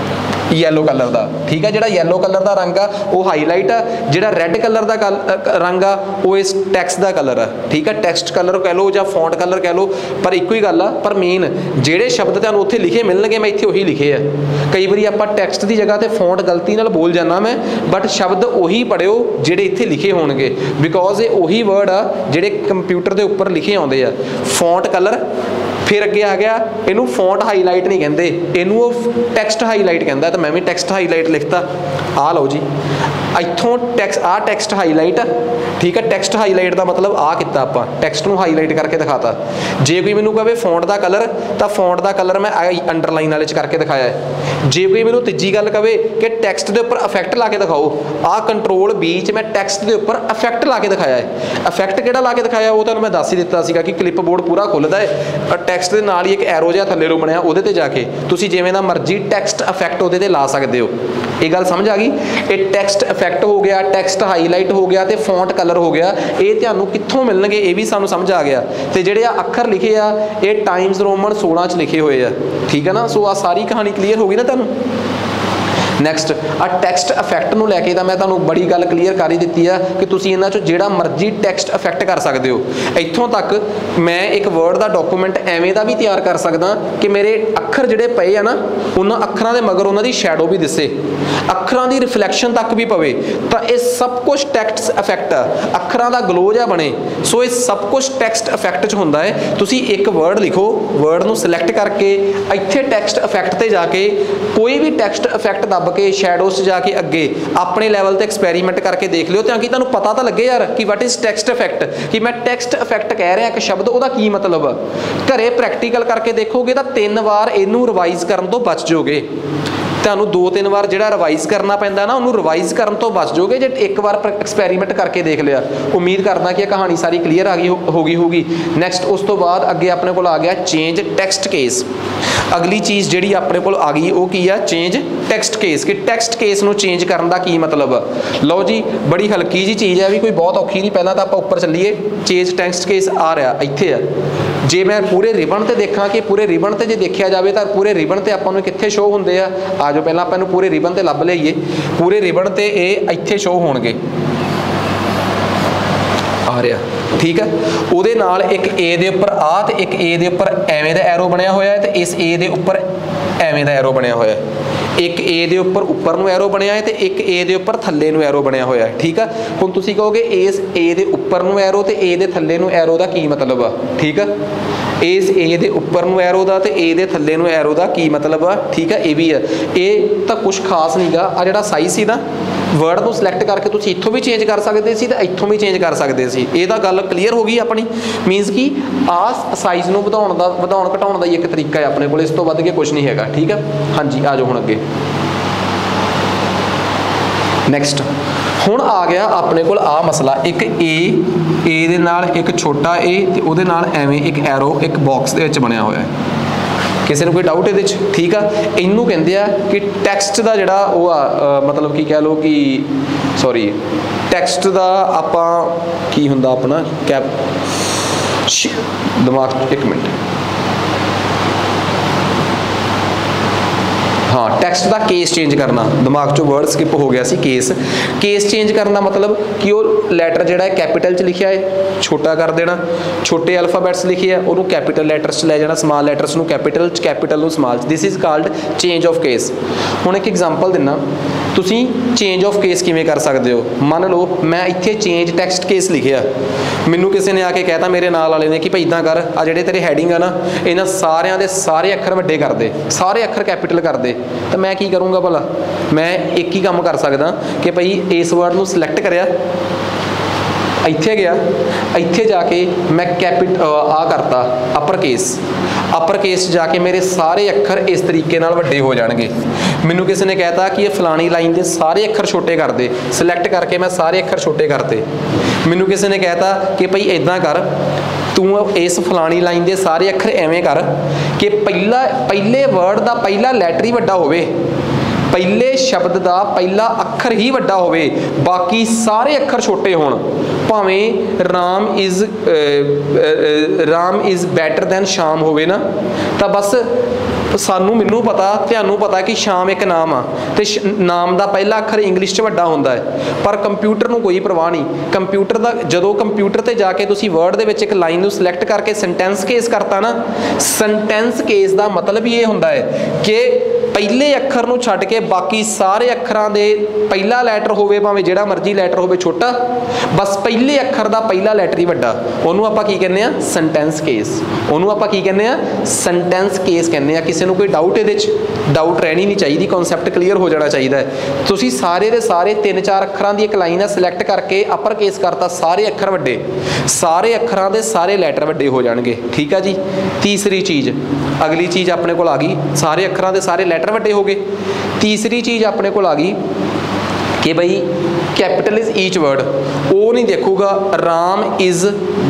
येलो कलर का। ठीक है, जिहड़ा येलो कलर का रंग आ वो हाईलाइट आ, जिहड़ा रैड कलर का रंग आ वो इस टैक्सट का कलर है। ठीक है, टैक्सट कलर कह लो या फॉन्ट कलर कह लो, पर इक्को ही गल आ। पर मेन जिहड़े शब्द तुहानूं उत्थे लिखे मिलणगे मैं इत्थे उही लिखे आ। कई बारी आपां टैक्सट की जगह ते फॉन्ट गलती नाल बोल जाना मैं, बट शब्द उही पढ़िओ जिहड़े इत्थे लिखे होणगे, बिकॉज ये उही वर्ड आ जिहड़े कंप्यूटर के उपर लिखे आउंदे आ। फॉन्ट कलर, फिर अगे आ गया इनू फॉन्ट हाईलाइट नहीं कहते, इनू टैक्सट हाईलाइट कहता, तो मैं भी टैक्सट हाईलाइट लिखता। आ लो जी इत्थों टैक्स आ टैक्सट हाईलाइट, ठीक है। टैक्सट हाईलाइट का मतलब आ किता आपां टैक्सट नूं हाईलाइट करके दिखाता। जे कोई मैनूं कहे फॉन्ट का कलर, तो फॉन्ट का कलर मैं अंडरलाइन वाले च करके दिखाया है। जे कोई मैनूं तीजी गल कहे कि टैक्सट के उपर इफैक्ट ला के दिखाओ, आ कंट्रोल बी च मैं टैक्सट के उपर इफैक्ट ला के दिखाया है। इफैक्ट किहड़ा ला के दिखाया वो तुहानूं मैं दस ही दिता सीगा कि क्लिप बोर्ड पूरा खुलदा है, टैक्सट के नाल ही एक एरो जिहा थल्ले नूं बनिया, उहदे ते जाके तुसीं जिवें दा मर्जी टैक्सट इफैक्ट उहदे ते ला सकदे हो। ये गल समझ आ गई। ये टैक्सट इफैक्ट हो गया, टैक्सट हाईलाइट हो गया, तो फॉन्ट कलर हो गया। ये तुहानूं कित्थों मिलणगे ये भी सानूं समझ आ गया। तो जिहड़े अखर लिखे आ ये टाइम्स रोमन सोलह च लिखे हुए आ, ठीक है ना। सो आ सारी कहानी क्लीयर हो गई ना तुहानूं। नैक्सट आ टैक्सट इफैक्ट नूं लैके तां मैं तुहानूं बड़ी गल क्लीयर कर ही दित्ती है कि तुसीं इन्हां चों जिहड़ा मर्जी टैक्सट इफैक्ट कर सकदे हो। इत्थों तक मैं एक वर्ड का डॉकूमेंट एवें दा भी तैयार कर सकदा कि मेरे अखर जिहड़े पए आ ना उन्हां अखरां दे मगर उन्हां दी शैडो भी दिसे, अखरां दी रिफ्लैक्शन तक भी पवे, तो ये सब कुछ टैक्सट इफैक्ट आ, अखरां दा ग्लो जिहा बने। सो ये सब कुछ टैक्सट इफैक्ट च हुंदा है। तुसीं एक वर्ड लिखो, वर्ड नूं सिलैक्ट करके इत्थे टैक्सट इफैक्ट ते जाके कोई भी टैक्सट इफैक्ट दब के शैडोज जाके अगे अपने लैवल ते एक्सपैरीमेंट करके देख लियो, ताकि तुहानूं पता तो लगे यार कि वट इज़ टैक्सट इफैक्ट, कि मैं टैक्सट इफैक्ट कह रहा एक शब्द उहदा की मतलब। घरे प्रैक्टिकल करके देखोगे तो तीन बार इनू रिवाइज करन तो बच जाओगे। तुहानूं दो तीन बार जिहड़ा रिवाइज करना पैंदा ना उन्होंने रिवाइज करन तो बच जाओगे जे एक बार एक्सपैरीमेंट करके देख लिया। उम्मीद करना कि कहानी सारी क्लीयर आ गई हो गई होगी। नैक्सट उस तो बाद अगे अपने कोल आ गया चेंज टैक्सट केस। अगली चीज़ जिहड़ी अपने कोल आ गई वो की है चेंज टैक्सट केस, कि टैक्सट केस नूं चेंज करन दा की मतलब। लो जी बड़ी हल्की जी चीज़ है, भी कोई बहुत औखी नहीं। पहला तो आप उपर चलीए, चेंज टैक्सट केस आ रहा इत्थे है। जे मैं पूरे रिबन ते देखा कि पूरे रिबन ते जे देखा जाए तो पूरे रिबन ते आपां नूं कित्थे शो हुंदे आ, आ जाओ पहलां आपां नूं पूरे रिबन ते लभ लईए। पूरे रिबन ते ये इत्थे शो होणगे आ रहा, ठीक है। उहदे नाल एक ए दे उपर आ ते एक ए दे उपर एवें दा एरो बनिया होया है, ते इस ए दे उपर एवें दा एरो बनिया होया है। एक ए दे उपर उपर नूं एरो बनिया है तो एक ए दे उपर थल्ले नूं एरो बनिया होया है, ठीक है। हुण तुसीं कहोगे इस ए दे उपर नूं एरो ते ए दे थल्ले नूं एरो दा की मतलब आ, ठीक है। इस ए दे उपर नूं एरो दा ते ए दे थल्ले नूं एरो दा की मतलब आ, ठीक है। ये भी है, ये तो कुछ खास नहीं गा। आ जिहड़ा साइज सी ना वर्ड को सिलैक्ट करके तुसीं इत्थों भी चेंज कर सकते सी ते इत्थों भी चेंज कर सकते सी। ये तां गल क्लीयर हो गई अपनी। मीनस कि आ साइज नूं वधाउण दा वधाउण घटाउण दा ही एक तरीका है अपने कोल, इस तो वध के कुछ नहीं हैगा, ठीक है। हाँ जी आ जाओ हुण अगे। नैक्सट हुण आ गया अपने कोल आ मसला, एक ए ए दे नाल एक छोटा ए ते उहदे नाल एवें एक एरो एक बॉक्स दे विच बनिया होया है। किसी कोई डाउट ये, ठीक है। इनू कहते हैं कि टैक्सट का जोड़ा वो आ, मतलब कि कह लो कि सॉरी टैक्सट का आपां की हुंदा अपना कैप दिमाग एक मिनट, हाँ टैक्सट का केस चेंज करना, दिमाग चो वर्ड स्किप हो गया सी। केस केस चेंज करना मतलब कि वो लैटर जोड़ा है कैपिटल च लिखा है छोटा कर देना, छोटे अल्फाबैट्स लिखे है उन्होंने कैपिटल लैटर्स च लै जाना, स्मॉल लैटर्स नूं कैपिटल च कैपिटल नूं स्मॉल च। This is called change of case. हुण एक एग्जाम्पल दिना, तुसीं चेंज ऑफ केस किवें कर सकते हो। मान लो मैं इत्थे चेंज टैक्सट केस लिखिया, मैनू किसी ने आके कहता मेरे नाल वाले ने कि भाई इदां कर आ जिहड़े तेरे हैडिंग आ ना इन्हां सारियां दे सारे अखर वड्डे कर दे, सारे अखर कैपिटल कर दे, तो मैं की करूँगा भला। मैं एक ही काम कर सकदा कि भाई इस वर्ड नूं सिलैक्ट करिया, इत्थे गया, इत्थे जाके मैं कैपिट आ करता अपर केस, अपर केस जाके मेरे सारे अखर इस तरीके नाल वड्डे हो जाएंगे। मैनू किसी ने कहता कि ये फलानी लाइन के सारे अखर छोटे कर दे, सिलैक्ट करके मैं सारे अखर छोटे करते। मैनू किसी ने कहता कि भाई इदां कर तू इस फलानी लाइन के सारे अखर एवें कर कि पहला पहले वर्ड का पहला लैटर ही वड्डा होवे, पहले शब्द का पहला अखर ही वड्डा होवे, बाकी सारे अखर छोटे होण। भावें Ram is Ram is better than Sham होवे ना, तो बस सानू मैनू पता तुहानू पता कि शाम एक नाम आ ते नाम का पहला अखर इंग्लिश च वड्डा हुंदा है, पर कंप्यूटर नू कोई परवाह नहीं। कंप्यूटर का जदों कंप्यूटर ते जाके तुसी वर्ड दे विच एक लाइन नू सिलैक्ट करके सेंटेंस केस करता ना, सेंटेंस केस का मतलब ये हुंदा है कि पहले अखर नूं छड्ड के बाकी सारे अखरां दे पहला लैटर होवे भावें जिहड़ा मर्जी लैटर होवे छोटा, बस पहले अखर दा पहला लैटर ही वड्डा, उहनूं आपां की कहने आ सेंटेंस केस। उहनूं आपां की कहने आ सेंटेंस केस कहने आ। किसी नूं कोई डाउट इहदे च डाउट रहनी नहीं चाहिए, कॉन्सैप्ट क्लीयर हो जाना चाहिए। तुसीं सारे दे सारे तीन चार अखरां दी एक लाइन है सिलैक्ट करके अपर केस करता, सारे अखर वड्डे, सारे अखरां दे सारे लैटर वड्डे हो जाणगे। ठीक है जी। तीसरी चीज़, अगली चीज़ अपने कोल आ गई, सारे अखरां दे सारे लैटर वड्डे हो गए। तीसरी चीज़ अपने कोल आ गई कि बई कैपिटल इज ईच वर्ड, वो नहीं देखूगा Ram is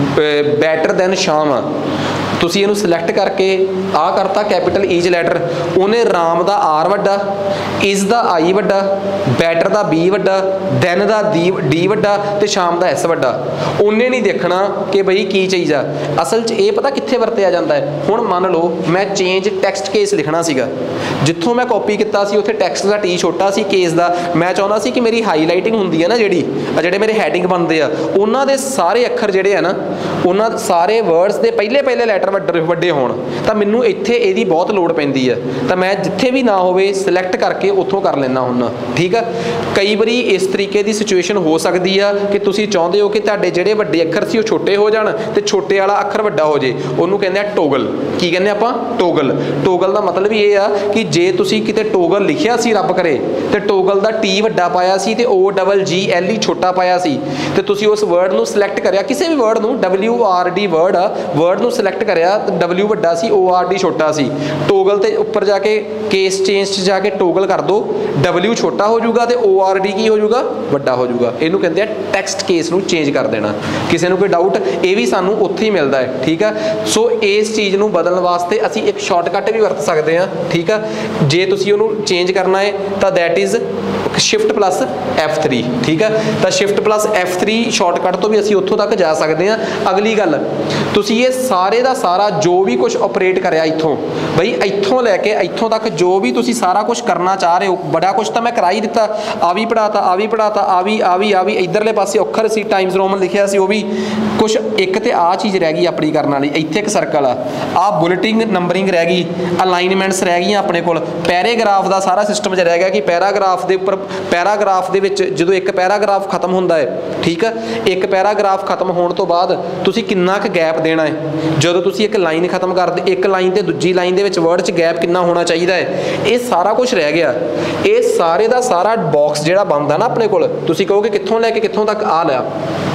better than Shyam, तुसी इहनूं सिलैक्ट करके आ करता कैपिटल ईच लैटर, उन्हें राम दा आर वड्डा, इज़ दा आई वड्डा, बैटर दा बी वड्डा, दैन दा दी डी वड्डा ते शाम दा एस वड्डा। उन्हें नहीं देखना कि बई की चीज़ आ। असल च ये पता कित्थे वरतिया जाता है। हुण मान लो मैं चेंज टैक्सट केस लिखना सीगा, जित्थों मैं कॉपी किया सी उत्थे टैक्सट का टी छोटा सी, केस का मैं चाहुंदा सी कि मेरी हाईलाइटिंग हुंदी है ना जिहड़ी जिहड़े मेरे हैडिंग बनते हैं उन्हां दे सारे अखर जिहड़े है ना उन्हां सारे वर्ड्स के पहले पहले लैटर वड्डे वड्डे होण, तां मैनूं इत्थे इहदी बहुत लोड़ पैंदी है, तां मैं जिथे भी ना होवे सिलैक्ट करके उत्थों कर लैंदा हुन्ना। ठीक है। कई बारी इस तरीके की सिचुएशन हो सकती है कि तुसीं चाहुंदे हो कि तुहाडे जिहड़े वड्डे अखर सी वो छोटे हो जाण ते छोटे वाला अखर वड्डा हो जाए, उहनूं कहंदे आ टोगल। की कहंदे आपां? टोगल। टोगल का मतलब ये आ कि जे तुसीं किते टोगल लिखिया सी रब करे ते टोगल का टी वड्डा पाया सी ते O double G L E छोटा पाया सी ते तुसीं उस वर्ड नूं सिलैक्ट करिया, किसी भी वर्ड नूं डबल्यू आर डी वर्ड आ, वर्ड नूं सिलैक्ट करिया, डबल्यू वड्डा सी, ओ आर डी छोटा सी, टोगल ते उपर जाके केस चेंज जाके टोगल कर दो, डबल्यू छोटा हो जाऊगा ते ओ आर डी की हो जाऊगा वड्डा हो जाऊगा। इहनूं कहंदे आ टैक्सट केस नूं चेंज कर देना। किसी नूं कोई डाउट ये भी सानूं उत्थे ही मिलता है। ठीक है। सो इस चीज़ नूं बदलण वास्ते असीं एक शॉर्टकट भी वरत सकते हैं। ठीक है। जे तुसीं उहनूं चेंज करना है तो that is shift plus F three. ठीक है। तो shift plus F three shortcut तो भी असीं उत्थों तक जा सकते हैं। अगली गल, तुसीं ये सारे का सारा जो भी कुछ ऑपरेट करिया इत्थों बई इत्थों लैके इत्थों तक जो भी तुसीं सारा कुछ करना चाह रहे हो, बड़ा कुछ तो मैं करा ही दिता, आ भी पढ़ाता, आ भी पढ़ाता, आ भी आ भी आ भी इधरले पासे अखर सी टाइम्स रोमन लिखिया सी, वो भी कुछ एक तो आ चीज़ रह गई अपनी करने वाली, इत्थे एक सर्कल आ, आ बुलेटिंग नंबरिंग रह गई, अलाइनमेंट्स रह गई अपने कोल, पैराग्राफ का सारा सिस्टम च रह गया कि पैराग्राफ के उपर पैराग्राफ के विच जो एक पैराग्राफ खत्म होंदा है। ठीक है। एक पैराग्राफ खत्म होने तो बाद तुसीं कितना क गैप देना है, जो तुसीं एक लाइन खत्म कर दे एक लाइन ते दूजी लाइन दे विच वर्ड च गैप कितना होना चाहिए है, ये सारा कुछ रह गया। ये सारे का सारा बॉक्स जिहड़ा बनदा ना अपने कोल, तुसीं कहोगे कित्थों लैके कित्थों तक आ लिया,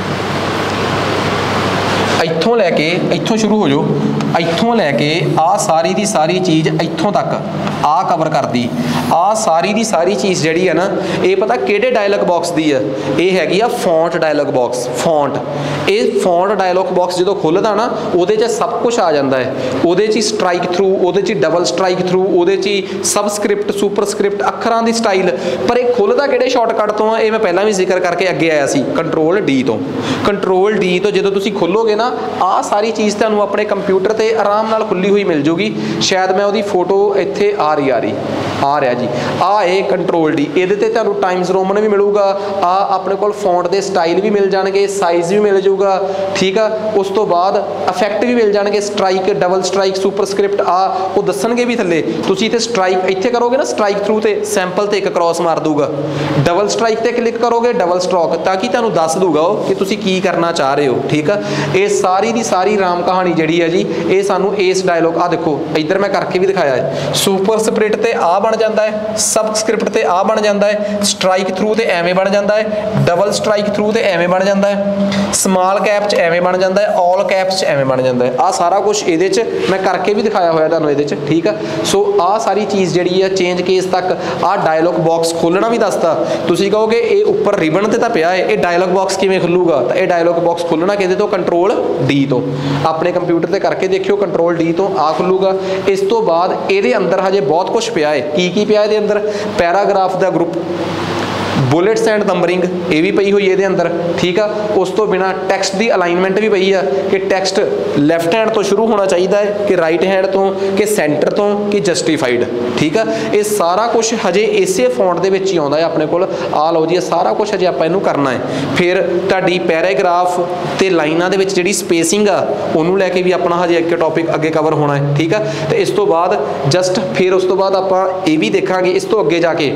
इत्थों लैके इत्थों शुरू हो जाओ, इत्थों लैके आ सारी दी सारी चीज़ इत्थों तक आ कवर कर दी, आ सारी दी सारी चीज़ जिहड़ी है ना ये पता किहड़े डायलॉग बॉक्स दी है, ये हैगी आ फॉन्ट डायलॉग बॉक्स। फॉन्ट ये फॉन्ट डायलॉग बॉक्स जो खुलदा ना उहदे च सब कुछ आ जाता है, उहदे च स्ट्राइक थ्रू, उहदे च डबल स्ट्राइक थ्रू, उहदे च सबस्क्रिप्ट सुपरस्क्रिप्ट अखरां दी स्टाइल, पर ये खुलदा किहड़े शॉर्टकट तो है, ये मैं पहला भी जिक्र करके अगे आया सी, कंट्रोल डी तो। कंट्रोल डी तो जो तुसीं खोलोगे ना आ सारी चीज़ तुहानूं अपने कंप्यूटर ते आराम नाल खुली हुई मिल जूगी। शायद मैं उहदी फोटो इत्थे आ रही आ रही आ रहा जी, आ ए कंट्रोल डी, ये तुहानूं टाइम्स रोमन भी मिलूगा, आ अपने कोल फॉन्ट दे स्टाइल भी मिल जाएंगे, साइज़ भी मिल जाऊगा। ठीक है। उस तो बाद इफेक्ट भी मिल जाएंगे, स्ट्राइक डबल स्ट्राइक सुपरस्क्रिप्ट आ वो दसणगे भी थल्ले, तुसीं इत्थे स्ट्राइक इत्थे करोगे ना स्ट्राइक थ्रू ते सैंपल ते एक क्रॉस मार दूगा, डबल स्ट्राइक ते क्लिक करोगे डबल स्ट्रोक, ताकि तुहानूं दस दूगा कि तुसीं की करना चाह रहे हो। ठीक है। ये सारी दी सारी राम कहानी जिहड़ी है जी ये सानूं इस डायलॉग आ देखो इधर मैं करके भी दिखाया है, सुपरस्क्रिप्ट ते आ बन जाता है, सबस्क्रिप्ट ते आ बन जाता है, स्ट्राइक थ्रू ते एवें बन जाता है, डबल स्ट्राइक थ्रू ते एवें बन जाता है, स्मॉल कैप च एवें बन जाता है, ऑल कैप्स च एवें बन जाता है। आ सारा कुछ ये मैं करके भी दिखाया हुआ तुहानूं ये। ठीक है। सो आ सारी चीज़ जिहड़ी है चेंज केस तक आ डायलॉग बॉक्स खोलना भी दसता, तुसीं कहोगे ये उपर रिबन ते तां पिया है, ये डायलॉग बॉक्स किवें खुलूगा, तो ये डायलॉग बॉक्स खुलना किहदे तो कंट्रोल डी तो, अपने कंप्यूटर ते करके देखियो कंट्रोल डी तो आ खुलूगा। इस तो बाद ये अंदर हजे बहुत कुछ पिया है, की की पिया है अंदर, पैराग्राफ का ग्रुप, बुलेट्स एंड नंबरिंग ये भी पई हुई है अंदर, ठीक है। उस तो बिना टैक्सट की अलाइनमेंट भी पई है कि टैक्सट लैफ्ट हैंड तो शुरू होना चाहिए है कि राइट हैंड तो कि सेंटर तो कि जस्टिफाइड, ठीक है। ये सारा कुछ हजे इसे फॉन्ट दे विच ही आउंदा है अपने कोल। आ लो जी सारा कुछ हजे आपां इहनूं करना है। फिर तुहाडी पैराग्राफ ते लाइनां दे विच जिहड़ी स्पेसिंग आ उहनूं लैके भी अपना हजे एक टॉपिक अगे कवर होना है, ठीक है। तो इस तो बाद जस्ट फिर उस तो बाद आपां ये भी देखांगे इस तो अगे जाके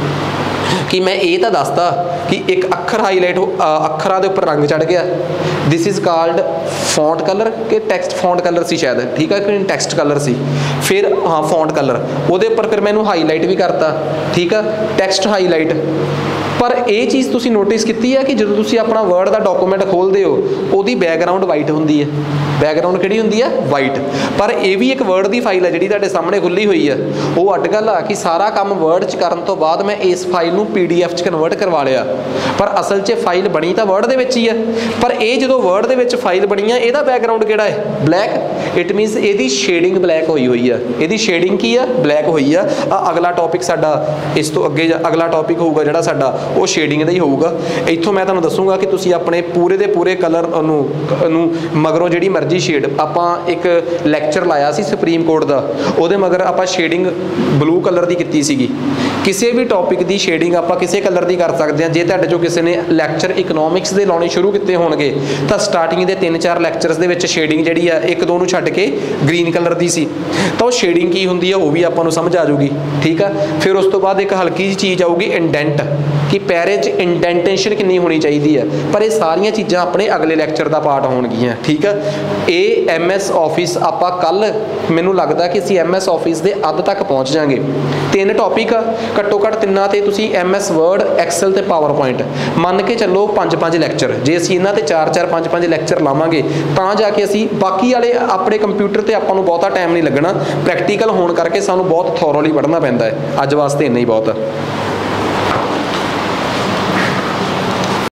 कि मैं ये तो दसता कि एक अखर हाईलाइट अखरां दे उपर रंग चढ़ गया, this is called font colour के टैक्सट फॉन्ट कलर सी शायद, ठीक है कि टैक्सट कलर सी। फिर हाँ फॉन्ट कलर वो उपर फिर मैंने हाईलाइट भी करता, ठीक है, टैक्सट हाईलाइट। पर यह चीज़ तुसी नोटिस की है कि जो तुसी अपना वर्ड का डॉकूमेंट खोलते हो उसकी बैकग्राउंड वाइट होंगी है, बैकग्राउंड किहड़ी होंगी है वाइट। पर यह भी एक वर्ड की फाइल है जिहड़ी तुहाडे सामने खुली हुई है। वो अड गल आ कि सारा काम वर्ड च करन तो बाद मैं इस फाइल नूं पी डी एफ च कन्वर्ट करवा लिया, पर असल च फाइल बनी तो वर्ड दे विच ही है। पर यह जो वर्ड दे विच फाइल बनी है इसका बैकग्राउंड किहड़ा है ब्लैक, इट मीनस इसकी शेडिंग ब्लैक हुई हुई है, इसकी शेडिंग की है ब्लैक हुई है। आ अगला टॉपिक साडा इस तो अगे अगला टॉपिक होगा जिहड़ा साडा वो शेडिंग का ही होगा। इत्थों मैं तुहानूं दसूंगा कि तुसीं अपने पूरे दे पूरे कलर नूं मगरों जिहड़ी मर्जी शेड आपां एक लैक्चर लाया सी सुप्रीम कोर्ट का, उहदे मगर आपां शेडिंग ब्लू कलर की कीती सीगी। किसी भी टॉपिक की शेडिंग आपां किसी कलर की कर सकते हैं। जे तुहाडे चों किसी ने लैक्चर इकनॉमिक्स दे लाने शुरू किए होणगे तां स्टार्टिंग के तीन चार लैक्चरस दे विच शेडिंग जिहड़ी आ एक दो नूं छड्ड के ग्रीन कलर की सी, तो शेडिंग की हुंदी है वो भी आपां नूं समझ आ जाऊगी, ठीक है। फिर उस तो बाद एक हल्की जी चीज़ आऊगी इंडेंट कि पैरे च इंडेंटेशन कितनी होनी चाहिए है। पर ये सारिया चीज़ां अपने अगले लैक्चर का पार्ट होणगियां, ठीक है। ये एम एस ऑफिस आपां कल मैनूं लगदा कि असीं एम एस ऑफिस के अद्ध तक पहुँच जाएंगे। तीन टॉपिक घट्टो घट्ट तिन्नां ते तुसीं एम एस वर्ड एक्सल ते पावर पॉइंट मन के चलो पांच पांच लैक्चर, जे असीं इन्हां ते चार चार पांच पांच लैक्चर लावांगे तां जाके असीं बाकी वाले अपने कंप्यूटर ते आपां नूं बहुता टाइम नहीं लगना। प्रैक्टिकल होण करके सानूं बहुत थोरोली पढ़ना पैंदा है। अज वास्ते इन्ना ही बहुत है।